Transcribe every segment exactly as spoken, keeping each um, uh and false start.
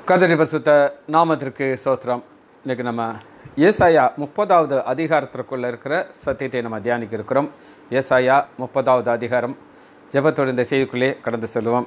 கர்த்தருடைய பரிசுத்த நாமத்திற்கு ஸ்தோத்திரம். இன்றைக்கி நம்ம ஏசாயா முப்பதாவது அதிகாரத்திற்குள்ளே இருக்கிற சத்தியத்தை நம்ம தியானிக்க இருக்கிறோம். ஏசாயா முப்பதாவது அதிகாரம். ஜெபத்தோடு இந்த செய்திக்குள்ளே கடந்து செல்வோம்.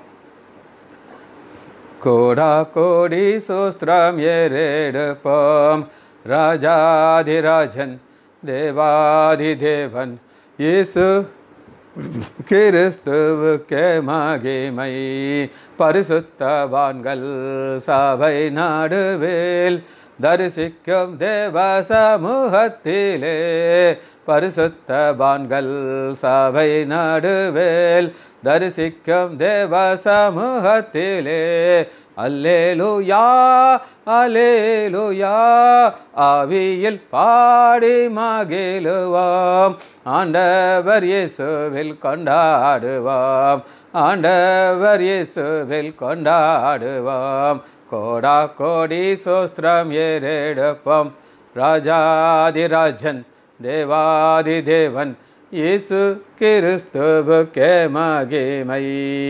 கோடா கோடி சோஸ்திரம் ஏறெடுப்போம், ராஜாதிராஜன் தேவாதி தேவன் இயேசு கிறிஸ்துவுக்கே மகிமை. பரிசுத்தவான்கள் சபை நடுவில் தரிசிக்கும் தேவ சமூகத்திலே, பரிசுத்தவான்கள் சபை நடுவில் தரிசிக்கும் தேவ சமூகத்திலே, அல்லேலூயா அல்லேலூயா ஆவியில் பாடி மகிழுவோம், ஆண்டவர் இயேசுவில் கொண்டாடுவோம், ஆண்டவர் இயேசுவில் கொண்டாடுவோம். கோடா கோடி சோஸ்திரம் ஏறெடுப்போம், ராஜாதிராஜன் தேவாதி தேவன் இயேசு கிறிஸ்துவுக்கே மகிமை.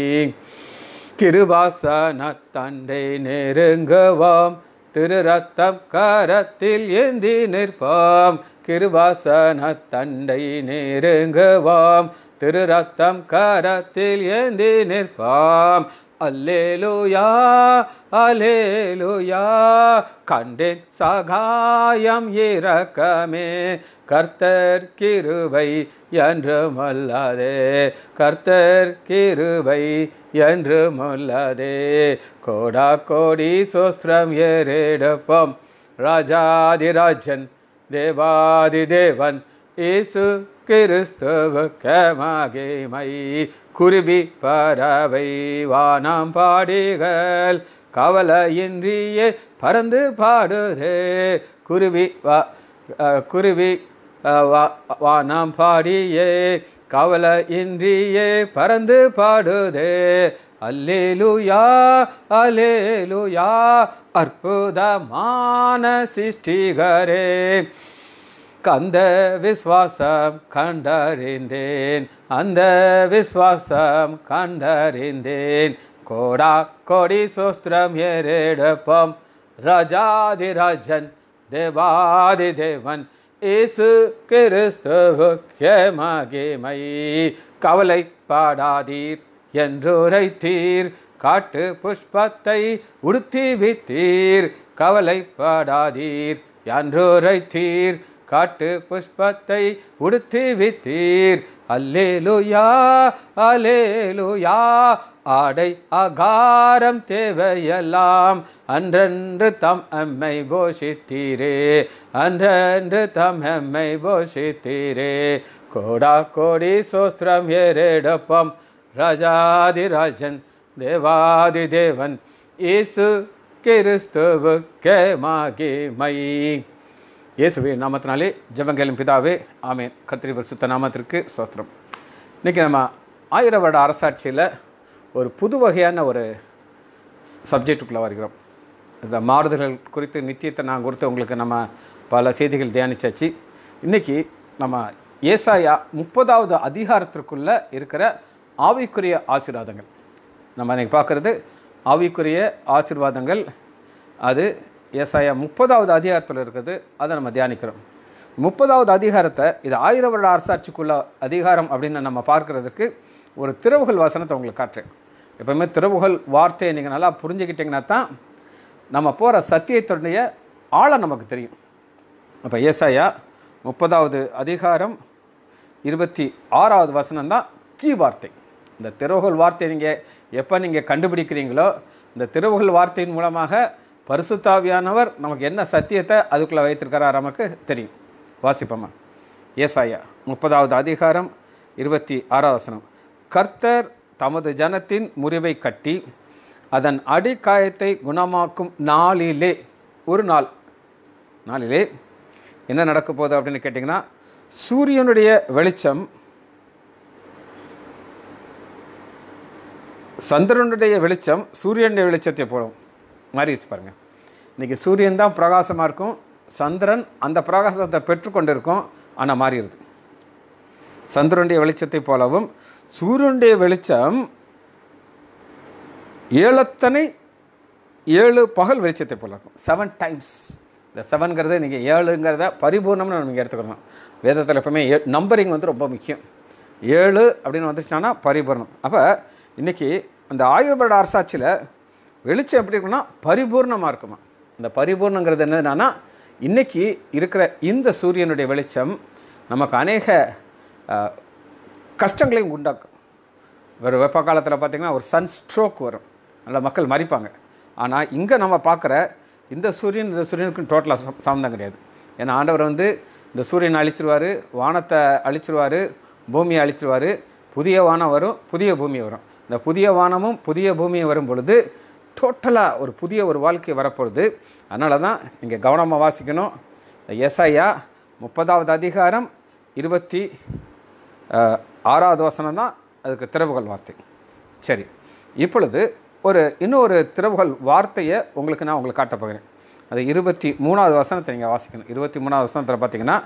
கிருபாசன தண்டை நெருங்குவோம், திரு ரத்தம் கரத்தில் ஏந்தி நிற்போம், கிருபாசன தண்டை நெருங்குவோம், திரு ரத்தம் கரத்தில் ஏந்தி நிற்போம். அல்லேலூயா அல்லேலூயா கண்டேன் சகாயம் இரக்கமே, கர்த்தர் கிருபை என்றும் அல்லதே, கர்த்தர் கிருபை என்றும் அல்லதே. கோடா கோடி சோஸ்திரம் ஏறெடுப்போம், ராஜாதிராஜன் தேவாதி தேவன் இயேசு கிறிஸ்துவுக்கே மகிமை. குருவி பறவை வானம் பாடிகள் கவலையின்றியே பறந்து பாடுதே, குருவி வா குருவி வானம் பாடியே கவலையின்றியே பறந்து பாடுதே. அல்லேலூயா அல்லேலூயா அற்புதமான சிருஷ்டிகரே, அந்த விஸ்வாசம் கண்டறிந்தேன், அந்த விஸ்வாசம் கண்டறிந்தேன். கோடா கோடி சோஸ்திரம் ஏறெடுப்போம், ராஜாதிராஜன் தேவாதி தேவன் இயேசு கிறிஸ்துவுக்கே மகிமை. கவலைப்படாதீர் என்றுரைத்தீர், காட்டு புஷ்பத்தை உடுத்தி வித்தீர், கவலைப்படாதீர் என்றுரைத்தீர், காட்டு புஷ்பத்தை உடுத்தி வித்தீர். அல்லேலூயா அல்லேலூயா ஆடை ஆகாரம் தேவையெல்லாம் அன்றன்று தம் எம்மை போஷித்தீரே, அன்றன்று தம் எம்மை போஷித்தீரே. கோடா கோடி சோஸ்திரம் ஏறெடுப்போம், ராஜாதிராஜன் தேவாதி தேவன் இயேசு கிறிஸ்துவுக்கே மகிமை. இயேசுவின் நாமத்தினாலே ஜெபங்களும் பிதாவே, ஆமேன். கர்த்தருடைய பரிசுத்த நாமத்திற்கு ஸ்தோத்திரம். இன்றைக்கி நம்ம ஆயிரம் வருட அரசாட்சியில் ஒரு புது வகையான ஒரு சப்ஜெக்டுக்குள்ளே வருகிறோம். இந்த மாறுதல்கள் குறித்து நித்தியத்தை நான் குறித்து உங்களுக்கு நம்ம பல செய்திகள் தியானிச்சாச்சு. இன்றைக்கி நம்ம ஏசாயா முப்பதாவது அதிகாரத்திற்குள்ளே இருக்கிற ஆவிக்குரிய ஆசீர்வாதங்கள் நம்ம இன்றைக்கி பார்க்குறது. ஆவிக்குரிய ஆசீர்வாதங்கள் அது ஏசாயா முப்பதாவது அதிகாரத்தில் இருக்குது, அதை நம்ம தியானிக்கிறோம். முப்பதாவது அதிகாரத்தை இது ஆயிரம் வருட அரசாட்சிக்குள்ள அதிகாரம் அப்படின்னு நம்ம பார்க்குறதுக்கு ஒரு திறவுகள் வசனத்தை உங்களுக்கு காட்டுறேன். எப்போவுமே திறவுகள் வார்த்தையை நீங்கள் நல்லா புரிஞ்சுக்கிட்டிங்கன்னா தான் நம்ம போகிற சத்தியத்தினுடைய ஆழம் நமக்கு தெரியும். அப்போ ஏசாயா முப்பதாவது அதிகாரம் இருபத்தி ஆறாவது வசனம் தான் கீ வார்த்தை. இந்த திறவுகள் வார்த்தையை நீங்கள் எப்போ நீங்கள் கண்டுபிடிக்கிறீங்களோ, இந்த திறவுகள் வார்த்தையின் மூலமாக பரிசுத்தாவியானவர் நமக்கு என்ன சத்தியத்தை அதுக்குள்ளே வைத்திருக்கிறார் நமக்கு தெரியும். வாசிப்போமா? ஏசாயா முப்பதாவது அதிகாரம் இருபத்தி ஆறாவது வசனம். கர்த்தர் தமது ஜனத்தின் முறிவை கட்டி அதன் அடிக்காயத்தை குணமாக்கும் நாளிலே, ஒரு நாள் நாளிலே என்ன நடக்க போகுது அப்படின்னு கேட்டிங்கன்னா, சூரியனுடைய வெளிச்சம் சந்திரனுடைய வெளிச்சம் சூரியனுடைய வெளிச்சத்தை போடும் மாறிடுச்சு பாருங்கள். இன்றைக்கி சூரியன் தான் பிரகாசமாக இருக்கும், சந்திரன் அந்த பிரகாசத்தை பெற்றுக்கொண்டு இருக்கும், ஆனால் மாறிடுது. சந்திரனுடைய வெளிச்சத்தை போலவும் சூரியனுடைய வெளிச்சம் ஏழத்தனை ஏழு பகல் வெளிச்சத்தை போல இருக்கும். Seven times. இந்த செவன்கிறது நீங்கள் ஏழுங்கிறத பரிபூர்ணம்னு நீங்கள் எடுத்துக்கணும். வேதத்தில் எப்பவுமே ஏ நம்பரிங் வந்து ரொம்ப முக்கியம். ஏழு அப்படின்னு வந்துச்சுன்னா பரிபூர்ணம். அப்போ இன்றைக்கி அந்த ஆயிரம் வருட அரசாட்சியில் வெளிச்சம் எப்படி இருக்குன்னா பரிபூர்ணமாக இருக்குமா. இந்த பரிபூர்ணங்கிறது என்னதுன்னா இன்றைக்கி இருக்கிற இந்த சூரியனுடைய வெளிச்சம் நமக்கு அநேக கஷ்டங்களையும் உண்டாக்கும். ஒரு வெப்ப காலத்தில் பார்த்திங்கன்னா ஒரு சன் ஸ்ட்ரோக் வரும், நல்ல மக்கள் மறிப்பாங்க. ஆனால் இங்கே நம்ம பார்க்குற இந்த சூரியன் இந்த சூரியனுக்கும் டோட்டலாக சம்மந்தம் கிடையாது. ஏன்னா ஆண்டவர் வந்து இந்த சூரியனை அழிச்சிருவார், வானத்தை அழிச்சிருவார், பூமியை அழிச்சிருவார், புதிய வானம் வரும், புதிய பூமி வரும். இந்த புதிய வானமும் புதிய பூமியும் வரும் பொழுது டோட்டலாக ஒரு புதிய ஒரு வாழ்க்கை வரப்போகுது. அதனால தான் நீங்கள் கவனமாக வாசிக்கணும். எசாயா முப்பதாவது அதிகாரம் இருபத்தி ஆறாவது வசனம் தான் அதுக்கு திறவுகள் வார்த்தை. சரி, இப்பொழுது ஒரு இன்னொரு திறவுகள் வார்த்தையை உங்களுக்கு நான் உங்களுக்கு காட்ட போகிறேன். அது இருபத்தி மூணாவது வசனத்தை நீங்கள் வாசிக்கணும். இருபத்தி மூணாவது வசனத்தில் பார்த்தீங்கன்னா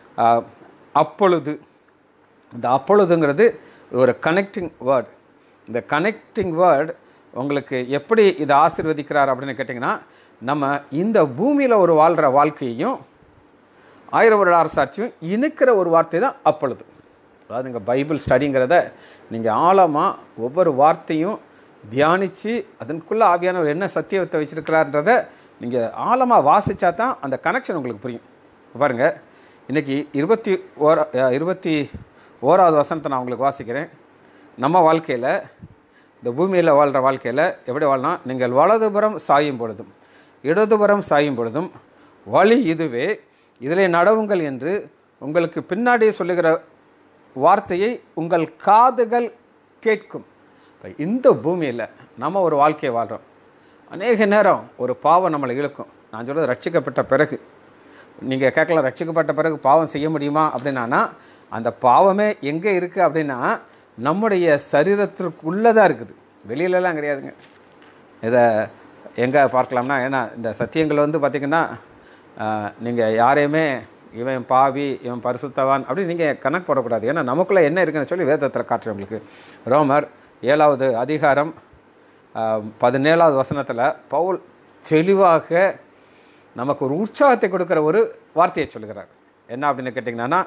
அப்பொழுது, இந்த அப்பொழுதுங்கிறது ஒரு கனெக்டிங் வேர்டு. இந்த கனெக்டிங் வேர்டு உங்களுக்கு எப்படி இதை ஆசீர்வதிக்கிறார் அப்படின்னு கேட்டிங்கன்னா, நம்ம இந்த பூமியில் ஒரு வாழ்கிற வாழ்க்கையையும் ஆயிரம் வருட அரசாட்சியும் இணைக்கிற ஒரு வார்த்தை தான் அப்பொழுது. அதாவது இங்கே பைபிள் ஸ்டடிங்கிறத நீங்கள் ஆழமாக ஒவ்வொரு வார்த்தையும் தியானித்து அதற்குள்ளே ஆவியானவர் என்ன சத்தியத்தை வச்சுருக்கிறார்ன்றதை நீங்கள் ஆழமாக வாசித்தா தான் அந்த கனெக்ஷன் உங்களுக்கு புரியும். பாருங்கள், இன்றைக்கி இருபத்தி ஓரா இருபத்தி ஓராவது வசனத்தை நான் உங்களுக்கு வாசிக்கிறேன். நம்ம வாழ்க்கையில் இந்த பூமியில் வாழ்கிற வாழ்க்கையில் எப்படி வாழலாம்? நீங்கள் வலதுபுறம் சாயும் பொழுதும் இடதுபுறம் சாயும் பொழுதும் வழி இதுவே, இதிலே நடவுங்கள் என்று உங்களுக்கு பின்னாடி சொல்லுகிற வார்த்தையை உங்கள் காதுகள் கேட்கும். இந்த பூமியில் நம்ம ஒரு வாழ்க்கையை வாழ்கிறோம். அநேக நேரம் ஒரு பாவம் நம்மளை இழுக்கும். நான் சொல்கிறது ரட்சிக்கப்பட்ட பிறகு. நீங்கள் கேட்கலாம், ரட்சிக்கப்பட்ட பிறகு பாவம் செய்ய முடியுமா அப்படின்னா, அந்த பாவமே எங்கே இருக்குது அப்படின்னா நம்முடைய சரீரத்திற்குள்ளே தான் இருக்குது, வெளியிலலாம் கிடையாதுங்க. இதை எங்கே பார்க்கலாம்னா, ஏன்னா இந்த சத்தியங்கள் வந்து பார்த்திங்கன்னா நீங்கள் யாரையுமே இவன் பாவி இவன் பரிசுத்தவான் அப்படின்னு நீங்கள் கணக்கு போடக்கூடாது. ஏன்னா நமக்குள்ளே என்ன இருக்குன்னு சொல்லி வேதத்தில் காட்டுறேன் உங்களுக்கு. ரோமர் ஏழாவது அதிகாரம் பதினேழாவது வசனத்தில் பவுல் தெளிவாக நமக்கு ஒரு உற்சாகத்தை கொடுக்குற ஒரு வார்த்தையை சொல்கிறார். என்ன அப்படின்னு கேட்டிங்கன்னா,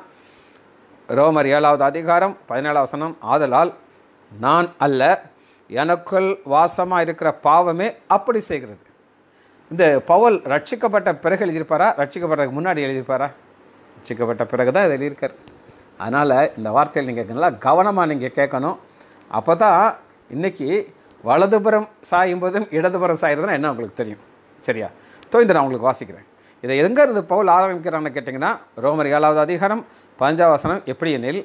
ரோமர் ஏழாவது அதிகாரம் பதினேழாவது வசனம், ஆதலால் நான் அல்ல எனக்குள் வாசமாக இருக்கிற பாவமே அப்படி செய்கிறது. இந்த பவுல் ரட்சிக்கப்பட்ட பிறகு எழுதியிருப்பாரா, ரட்சிக்கப்பட்ட முன்னாடி எழுதியிருப்பாரா? ரட்சிக்கப்பட்ட பிறகு தான் இதை எழுதியிருக்கார். அதனால் இந்த வார்த்தையில் நீங்கள் நல்லா கவனமாக நீங்கள் கேட்கணும். அப்போ தான் இன்றைக்கி வலதுபுறம் சாயும் போதும் இடதுபுறம் சாயிறதுனா என்ன உங்களுக்கு தெரியும். சரியா? தோய்ந்து நான் உங்களுக்கு வாசிக்கிறேன். இதை எங்கே இருந்து பவுல் ஆரம்பிக்கிறான்னு கேட்டிங்கன்னா, ரோமர் ஏழாவது அதிகாரம் பதினஞ்சாவது வசனம், எப்படி எனில்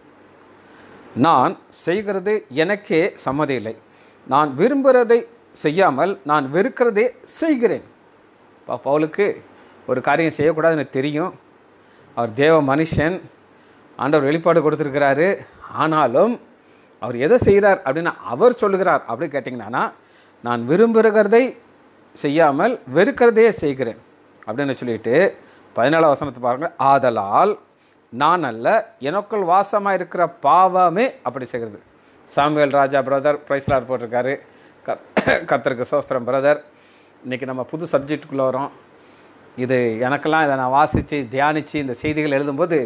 நான் செய்கிறது எனக்கே சம்மதி இல்லை, நான் விரும்புகிறதை செய்யாமல் நான் வெறுக்கிறதே செய்கிறேன். இப்போ பவுலுக்கு ஒரு காரியம் செய்யக்கூடாதுன்னு தெரியும். அவர் தேவ மனுஷன், ஆண்டவர் வெளிப்பாடு கொடுத்துருக்கிறாரு. ஆனாலும் அவர் எதை செய்கிறார் அப்படின்னா, அவர் சொல்லுகிறார் அப்படின்னு கேட்டிங்கன்னா, நான் விரும்புகிறதை செய்யாமல் வெறுக்கிறதே செய்கிறேன் அப்படின்னு சொல்லிட்டு பதினேழாம் வசனத்தை பாருங்கள். ஆதலால் நான் அல்ல எனக்குள் வாசமாக இருக்கிற பாவமே அப்படி செய்கிறது. சாமுவேல் ராஜா பிரதர் பிரைஸ்லார் போட்டிருக்காரு. க கர்த்தருக்கு சோஸ்திரம் பிரதர். இன்றைக்கி நம்ம புது சப்ஜெக்டுக்குள்ளே வரோம். இது எனக்கெல்லாம் இதை நான் வாசித்து தியானித்து இந்த செய்திகள் எழுதும்போது,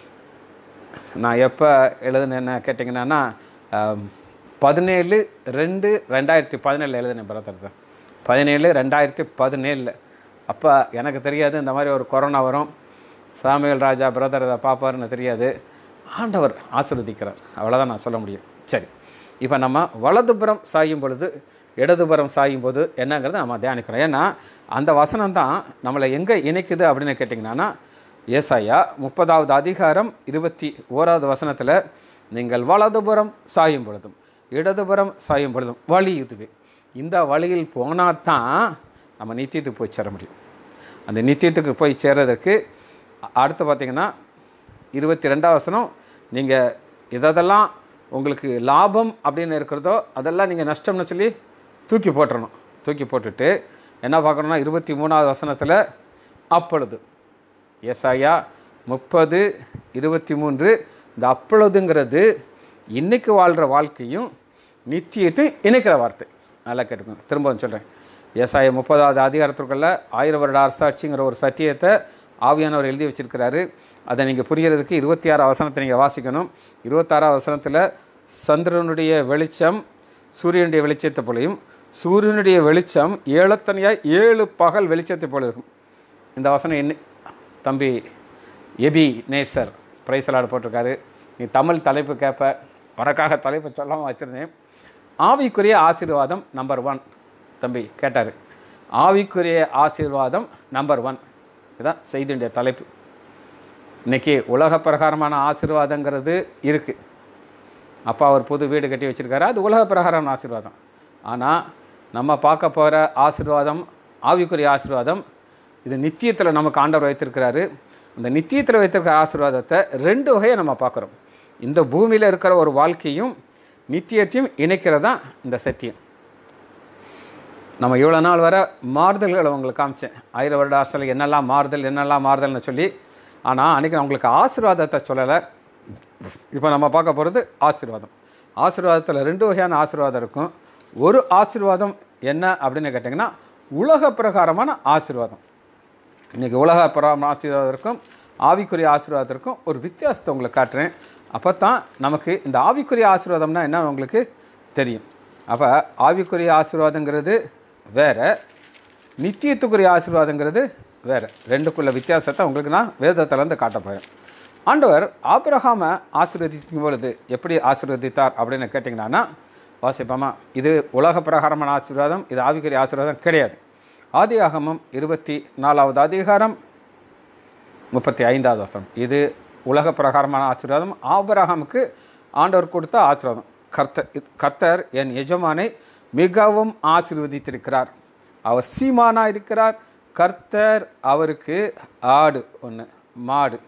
நான் எப்போ எழுதுனேன்னு கேட்டிங்கன்னா பதினேழு ரெண்டு ரெண்டாயிரத்தி பதினேழில் எழுதுனேன் பிரதர் தான். பதினேழு ரெண்டாயிரத்தி பதினேழில் அப்போ எனக்கு தெரியாது இந்த மாதிரி ஒரு கொரோனா வரும், சாமுவேல் ராஜா பிரதர் அதை பார்ப்பாருன்னு தெரியாது. ஆண்டவர் ஆசீர்வதிக்கிறார், அவ்வளோதான் நான் சொல்ல முடியும். சரி, இப்போ நம்ம வலதுபுறம் சாயும் பொழுது இடதுபுறம் சாயும் போது என்னங்கிறத நம்ம தியானிக்கிறோம். ஏன்னா அந்த வசனம் தான் நம்மளை எங்கே இணைக்குது அப்படின்னு கேட்டிங்கன்னா, ஏசாயா முப்பதாவது அதிகாரம் இருபத்தி ஓராவது வசனத்தில், நீங்கள் வலதுபுறம் சாயும் பொழுதும் இடதுபுறம் சாயும் பொழுதும் வழி இதுவே, இந்த வழியில் போனால் தான் நம்ம நித்தியத்துக்கு போய் சேர முடியும். அந்த நித்தியத்துக்கு போய் சேர்றதுக்கு அடுத்து பார்த்திங்கன்னா இருபத்தி ரெண்டாவது வசனம், நீங்கள் இதெல்லாம் உங்களுக்கு லாபம் அப்படின்னு இருக்கிறதோ அதெல்லாம் நீங்கள் நஷ்டம்னு சொல்லி தூக்கி போட்டுறணும். தூக்கி போட்டுட்டு என்ன பார்க்கணுன்னா இருபத்தி மூணாவது வசனத்தில், அப்பொழுது ஏசாயா முப்பது இருபத்தி மூன்று, இந்த அப்பொழுதுங்கிறது இன்றைக்கு வாழ்கிற வாழ்க்கையும் நித்தியத்தையும் இணைக்கிற வார்த்தை. நல்லா கேட்டுக்கோங்க, திரும்பவும் சொல்கிறேன். ஏசாயா முப்பதாவது அதிகாரத்திற்குள்ள ஆயிரம் வருட அரசாட்சிங்கிற ஒரு சத்தியத்தை ஆவியானவர் எழுதி வச்சிருக்கிறாரு. அதை நீங்கள் புரியறதுக்கு இருபத்தி ஆறாம் வசனத்தை நீங்கள் வாசிக்கணும். இருபத்தாறாம் வசனத்தில் சந்திரனுடைய வெளிச்சம் சூரியனுடைய வெளிச்சத்தை போலையும் சூரியனுடைய வெளிச்சம் ஏழத்தனையாய் ஏழு பகல் வெளிச்சத்தை போல இருக்கும். இந்த வசனம் என்ன தம்பி எபி நேசர் பிரைசலாடு போட்டிருக்காரு. நீ தமிழ் தலைப்பு கேட்ப, உனக்காக தலைப்பு சொல்லாமல் வச்சுருந்தேன். ஆவிக்குரிய ஆசீர்வாதம் நம்பர் ஒன் தம்பி கேட்டார். ஆவிக்குரிய ஆசீர்வாதம் நம்பர் ஒன், இதுதான் செய்தியுடைய தலைப்பு. இன்றைக்கி உலக பிரகாரமான ஆசீர்வாதங்கிறது இருக்குது. அப்பா ஒரு புது வீடு கட்டி வச்சுருக்காரு, அது உலக பிரகாரமான ஆசீர்வாதம். ஆனால் நம்ம பார்க்க போகிற ஆசீர்வாதம் ஆவிக்குரிய ஆசீர்வாதம், இது நித்தியத்தில் நமக்கு ஆண்டவர் வைத்திருக்கிறாரு. அந்த நித்தியத்தில் வைத்திருக்கிற ஆசீர்வாதத்தை ரெண்டு வகையை நம்ம பார்க்குறோம். இந்த பூமியில் இருக்கிற ஒரு வாழ்க்கையும் நித்தியத்தையும் இணைக்கிறது தான் இந்த சத்தியம். நம்ம இவ்வளோ நாள் வர மாறுதல்களை உங்களுக்கு காமிச்சேன். ஆயிரம் வருட ஆசையில் என்னெல்லாம் மாறுதல் என்னெல்லாம் மாறுதல்னு சொல்லி. ஆனால் அன்றைக்கி நான் உங்களுக்கு ஆசீர்வாதத்தை சொல்லலை. இப்போ நம்ம பார்க்க போகிறது ஆசீர்வாதம். ஆசீர்வாதத்தில் ரெண்டு வகையான ஆசீர்வாதம் இருக்கும். ஒரு ஆசீர்வாதம் என்ன அப்படின்னு கேட்டிங்கன்னா உலக பிரகாரமான ஆசீர்வாதம். இன்றைக்கி உலக பிரகாரமான ஆசீர்வாதத்திற்கும் ஆவிக்குரிய ஆசீர்வாதத்திற்கும் ஒரு வித்தியாசத்தை உங்களுக்கு காட்டுறேன். அப்போ தான் நமக்கு இந்த ஆவிக்குரிய ஆசீர்வாதம்னா என்ன உங்களுக்கு தெரியும். அப்போ ஆவிக்குரிய ஆசீர்வாதங்கிறது வேறு, நித்தியத்துக்குரிய ஆசீர்வாதங்கிறது வேறு. ரெண்டுக்குள்ள வித்தியாசத்தை உங்களுக்கு நான் வேதத்திலேருந்து காட்ட போகிறேன். ஆண்டவர் ஆபிரகாமை ஆசீர்வதிக்கும் பொழுது எப்படி ஆசீர்வதித்தார் அப்படின்னு கேட்டிங்கன்னா வாசிப்போமா. இது உலக பிரகாரமான ஆசீர்வாதம், இது ஆவிக்குரிய ஆசீர்வாதம் கிடையாது. ஆதியாகமம் இருபத்தி நாலாவது அதிகாரம் முப்பத்தி ஐந்தாவது வசனம். இது உலக பிரகாரமான ஆசீர்வாதம். ஆபிரகாமுக்கு ஆண்டவர் கொடுத்த ஆசீர்வாதம். கர்த்தர் கர்த்தர் என் எஜமானை மிகவும் ஆசீர்வதித்திருக்கிறார், அவர் சீமானாக இருக்கிறார். கர்த்தர் அவருக்கு ஆடு ஒன்று, மாடு,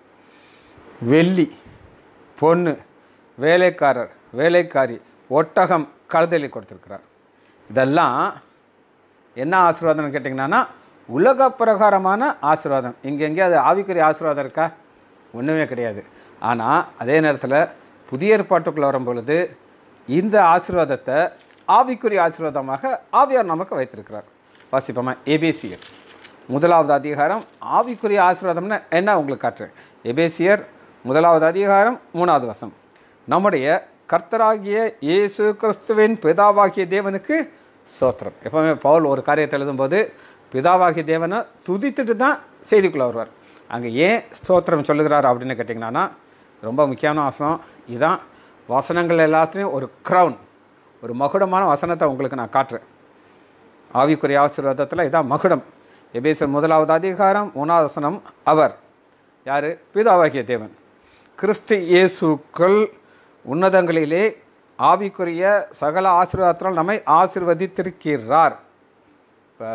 வெள்ளி, பொண்ணு, வேலைக்காரர், வேலைக்காரி, ஒட்டகம், கழுதலை கொடுத்துருக்கிறார். இதெல்லாம் என்ன ஆசீர்வாதம்னு கேட்டிங்கன்னா உலக பிரகாரமான ஆசீர்வாதம். இங்கே எங்கேயாவது ஆவிக்குரிய ஆசீர்வாதம் இருக்கா? ஒன்றுமே கிடையாது. ஆனால் அதே நேரத்தில் புதிய ஏற்பாட்டுக்குள்ளே வரும் பொழுது இந்த ஆசீர்வாதத்தை ஆவிக்குரிய ஆசீர்வாதமாக ஆவியார் நமக்கு வைத்திருக்கிறார். வாசிப்போமா. எபேசியர் முதலாவது அதிகாரம் ஆவிக்குரிய ஆசீர்வாதம்னா என்ன உங்களுக்கு காட்டுறேன். எபேசியர் முதலாவது அதிகாரம் மூணாவது வசனம். நம்முடைய கர்த்தராகிய இயேசு கிறிஸ்துவின் பிதாவாகிய தேவனுக்கு ஸ்தோத்திரம். எப்பவுமே பவுல் ஒரு காரியத்தை எழுதும்போது பிதாவாகிய தேவனை துதித்துட்டு தான் செய்திக்குள்ளே வருவார். அங்கே ஏன் ஸ்தோத்திரம் சொல்லுகிறார் அப்படின்னு கேட்டிங்கன்னா ரொம்ப முக்கியமான வசனம் இதுதான். வசனங்கள் எல்லாத்துலேயும் ஒரு க்ரௌன், ஒரு மகுடமான வசனத்தை உங்களுக்கு நான் காட்டுறேன். ஆவிக்குரிய ஆசீர்வாதத்தில் இதான் மகுடம். எபேசியர் முதலாவது அதிகாரம் மூணாவது வசனம். அவர் யார்? பிதாவாகிய தேவன் கிறிஸ்து இயேசுக்குள் உன்னதங்களிலே ஆவிக்குரிய சகல ஆசீர்வாதத்தால் நம்மை ஆசீர்வதித்திருக்கிறார். இப்போ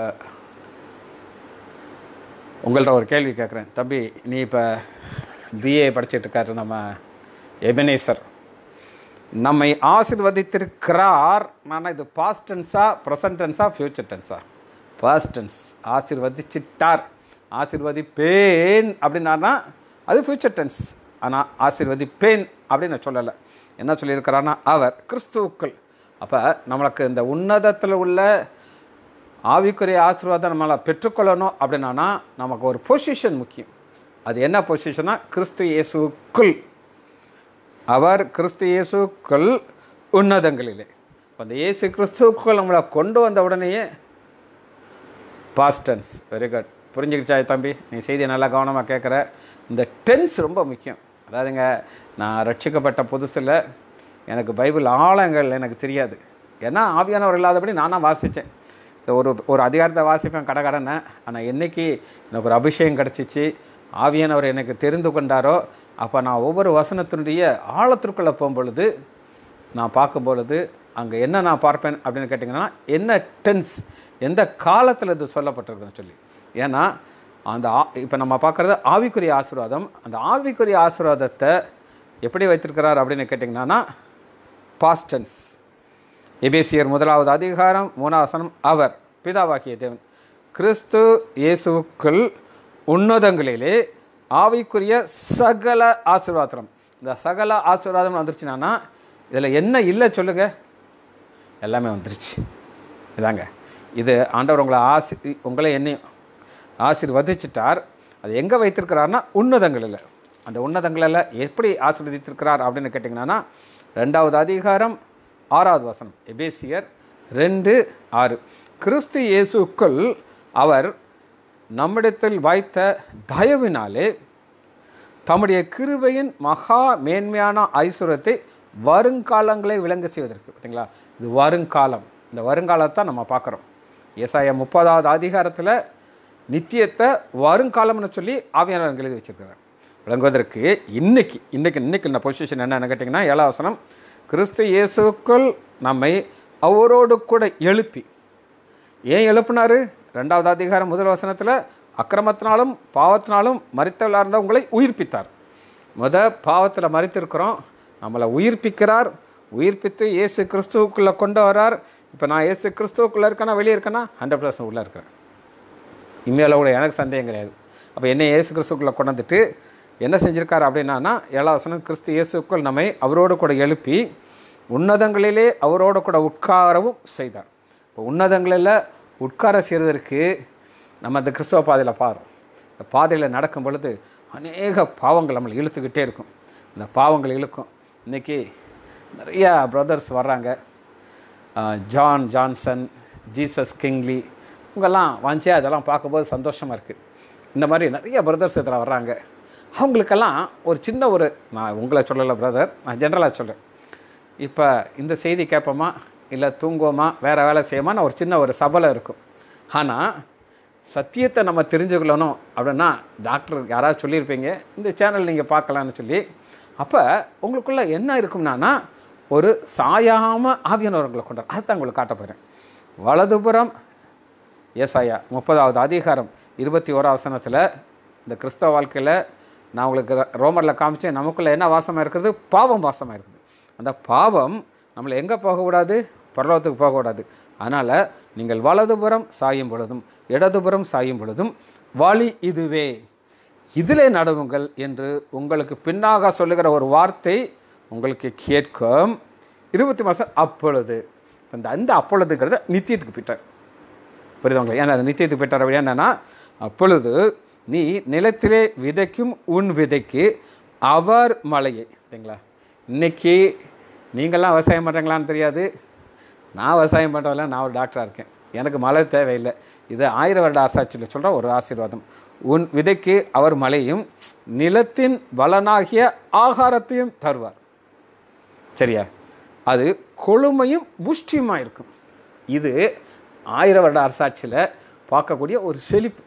உங்கள்கிட்ட ஒரு கேள்வி கேட்குறேன் தம்பி. நீ இப்போ பிஏ படிச்சுட்டு இருக்காரு நம்ம எபனேசர். நம்மை ஆசீர்வதித்திருக்கிறார். நான் இது பாஸ்ட் டென்ஸா ப்ரெசன்ட் டென்ஸா ஃபியூச்சர் டென்ஸா? Past tense. ஆசீர்வதிச்சிட்டார், ஆசீர்வதிப்பேன் அப்படின்னா அது ஃபியூச்சர் டென்ஸ். ஆனால் ஆசீர்வதிப்பேன் அப்படின்னு நான் சொல்லலை. என்ன சொல்லியிருக்கிறான்னா அவர் கிறிஸ்துவுக்குள். அப்போ நம்மளுக்கு இந்த உன்னதத்தில் உள்ள ஆவிக்குரிய ஆசீர்வாதம் நம்மளை பெற்றுக்கொள்ளணும் அப்படின்னா நமக்கு ஒரு பொசிஷன் முக்கியம். அது என்ன பொசிஷனா? கிறிஸ்து இயேசுக்குள். அவர் கிறிஸ்து இயேசுக்குள் உன்னதங்களிலே. அந்த இயேசு கிறிஸ்துவுக்குள் நம்மளை கொண்டு வந்த உடனேயே பாஸ்ட் டென்ஸ். Very good. புரிஞ்சுக்கிச்சா தம்பி? நீ செய்தியை நல்லா கவனமாக கேட்குற. இந்த டென்ஸ் ரொம்ப முக்கியம். அதாவதுங்க, நான் ரட்சிக்கப்பட்ட புதுசில் எனக்கு பைபிள் ஆழங்கள் எனக்கு தெரியாது. ஏன்னா ஆவியானவர் இல்லாதபடி நானாக வாசித்தேன். ஒரு ஒரு அதிகாரத்தை வாசிப்பேன் கடை கடனை. ஆனால் என்றைக்கு எனக்கு ஒரு அபிஷேகம் கிடச்சிச்சு, ஆவியானவர் எனக்கு தெரிந்து கொண்டாரோ, அப்போ நான் ஒவ்வொரு வசனத்தினுடைய ஆழத்திற்குள்ளே போகும்பொழுது நான் பார்க்கும் பொழுது அங்கே என்ன நான் பார்ப்பேன் அப்படின்னு கேட்டிங்கன்னா என்ன டென்ஸ், எந்த காலத்தில் இது சொல்லப்பட்டிருக்குன்னு சொல்லி. ஏன்னா அந்த இப்போ நம்ம பார்க்குறது ஆவிக்குரிய ஆசீர்வாதம். அந்த ஆவிக்குரிய ஆசீர்வாதத்தை எப்படி வைத்திருக்கிறார் அப்படின்னு கேட்டிங்கன்னா பாஸ்ட் டென்ஸ். எபேசியர் முதலாவது அதிகாரம் மூணாவது வசனம். அவர் பிதாவாகிய தேவன் கிறிஸ்து இயேசுவுக்குள் உன்னதங்களிலே ஆவிக்குரிய சகல ஆசீர்வாதம். இந்த சகல ஆசீர்வாதம் வந்துருச்சுன்னா இதில் என்ன இல்லை சொல்லுங்கள்? எல்லாமே வந்துருச்சு. இதாங்க இது ஆண்டவர் உங்களை ஆசி உங்களை என்னையும் ஆசீர்வதிச்சிட்டார். அது எங்கே வைத்திருக்கிறார்னா உன்னதங்களில். அந்த உன்னதங்களில் எப்படி ஆசீர்வதித்திருக்கிறார் அப்படின்னு கேட்டிங்கன்னா, ரெண்டாவது அதிகாரம் ஆறாவது வசனம், எபேசியர் ரெண்டு ஆறு. கிறிஸ்து இயேசுக்குள் அவர் நம்மிடத்தில் வைத்த தயவினாலே தம்முடைய கிருபையின் மகா மேன்மையான ஐஸ்வர்யத்தை வருங்காலங்களை விளங்க செய்வதற்கு. பார்த்தீங்களா, இது வருங்காலம். இந்த வருங்காலத்தை நம்ம பார்க்குறோம். ஏசாயா முப்பதாவது அதிகாரத்தில் நித்தியத்தை வருங்காலம்னு சொல்லி ஆவியானவர் எழுதி வச்சிருக்கிறார். விளங்குவதற்கு இன்னைக்கு இன்னைக்கு இன்னைக்கு இந்த பொசிஷன் என்னன்னு கேட்டிங்கன்னா, ஏழாவது வசனம், கிறிஸ்து இயேசுக்குள் நம்மை அவரோடு கூட எழுப்பி. ஏன் எழுப்பினாரு? ரெண்டாவது அதிகாரம் முதல் வசனத்தில் அக்கிரமத்தினாலும் பாவத்தினாலும் மரித்தவர்களாக இருந்த உங்களை உயிர்ப்பித்தார். முத பாவத்தில் மரித்திருக்கிறோம், நம்மளை உயிர்ப்பிக்கிறார். உயிர்ப்பித்து இயேசு கிறிஸ்துவுக்குள்ளே கொண்டு வரார். இப்போ நான் இயேசு கிறிஸ்துவுக்குள்ளே இருக்கேன்னா வெளியே இருக்கேன்னா ஹண்ட்ரட் பர்சன்ட் உள்ளே இருக்கிறேன். இனிமேல் கூட எனக்கு சந்தேகம் கிடையாது. அப்போ என்ன இயேசு கிறிஸ்துக்குள்ளே கொண்டு வந்துட்டு என்ன செஞ்சுருக்காரு அப்படின்னா, ஏழாவது வசனம், கிறிஸ்து இயேசுக்குள் நம்மை அவரோடு கூட எழுப்பி உன்னதங்களிலே அவரோடு கூட உட்காரவும் செய்தார். இப்போ உன்னதங்களில் உட்கார செய்வதற்கு நம்ம அந்த கிறிஸ்துவ பாதையில் பாடுறோம். இந்த பாதையில் நடக்கும் பொழுது அநேக பாவங்கள் நம்மளை இழுத்துக்கிட்டே இருக்கும். இந்த பாவங்கள் இழுக்கும். இன்றைக்கி நிறையா பிரதர்ஸ் வர்றாங்க. ஜான் ஜான்சன், ஜீசஸ் கிங்லி, இவங்கெல்லாம் வாஞ்சியா அதெல்லாம் பார்க்கும்போது சந்தோஷமாக இருக்குது. இந்த மாதிரி நிறைய பிரதர்ஸ் இதில் வர்றாங்க. அவங்களுக்கெல்லாம் ஒரு சின்ன ஒரு, நான் உங்களை சொல்லலை பிரதர், நான் ஜென்ரலாக சொல்கிறேன். இப்போ இந்த செய்தி கேட்போமா இல்லை தூங்குவோமா வேறு வேலை செய்யுமான்னு ஒரு சின்ன ஒரு சபலை இருக்கும். ஆனால் சத்தியத்தை நம்ம தெரிஞ்சுக்கணும் அப்படின்னா டாக்டர் யாராவது சொல்லியிருப்பீங்க, இந்த சேனல் நீங்கள் பார்க்கலான்னு சொல்லி. அப்போ உங்களுக்குள்ளே என்ன இருக்கும்னா ஒரு சாயாமல் ஆவியானவர்களை கொண்டார். அதுதான் உங்களுக்கு காட்ட போகிறேன். வலதுபுறம் ஏசாயா முப்பதாவது அதிகாரம் இருபத்தி ஓராவது வசனத்தில் இந்த கிறிஸ்தவ வாழ்க்கையில் நான் உங்களுக்கு ரோமரில் காமிச்சேன். நமக்குள்ளே என்ன வாசமாக இருக்குது? பாவம் வாசமாக இருக்குது. அந்த பாவம் நம்மளை எங்கே போகக்கூடாது? பரலோகத்துக்கு போகக்கூடாது. அதனால் நீங்கள் வலதுபுறம் சாயும் பொழுதும் இடதுபுறம் சாயும் பொழுதும் வழி இதுவே, இதிலே நடவுங்கள் என்று உங்களுக்கு பின்னாக சொல்லுகிற ஒரு வார்த்தை உங்களுக்கு கேட்கும். இருபத்தி மாதம் அப்பொழுது, இந்த அந்த அப்பொழுதுங்கிறத நித்தியத்துக்கு போயிட்டார். புரியுதுங்களா? ஏன்னா அது நித்தியத்துக்கு போயிட்டார். அப்படி என்னன்னா, அப்பொழுது நீ நிலத்திலே விதைக்கும் உன் விதைக்கு அவர் மழையை. சரிங்களா? இன்றைக்கி நீங்கள்லாம் விவசாயம் பண்ணுறீங்களான்னு தெரியாது, நான் விவசாயம் பண்ணுறதில்ல, நான் ஒரு டாக்டராக இருக்கேன், எனக்கு மழை தேவையில்லை. இது ஆயிரம் வருட ஆசாட்சியில் சொல்கிற ஒரு ஆசீர்வாதம். உன் விதைக்கு அவர் மழையும் நிலத்தின் பலனாகிய ஆகாரத்தையும் தருவார். சரியா? அது கொழுமையும் புஷ்டியுமாக இருக்கும். இது ஆயிரம் வருட அரசாட்சியில் பார்க்கக்கூடிய ஒரு செழிப்பு.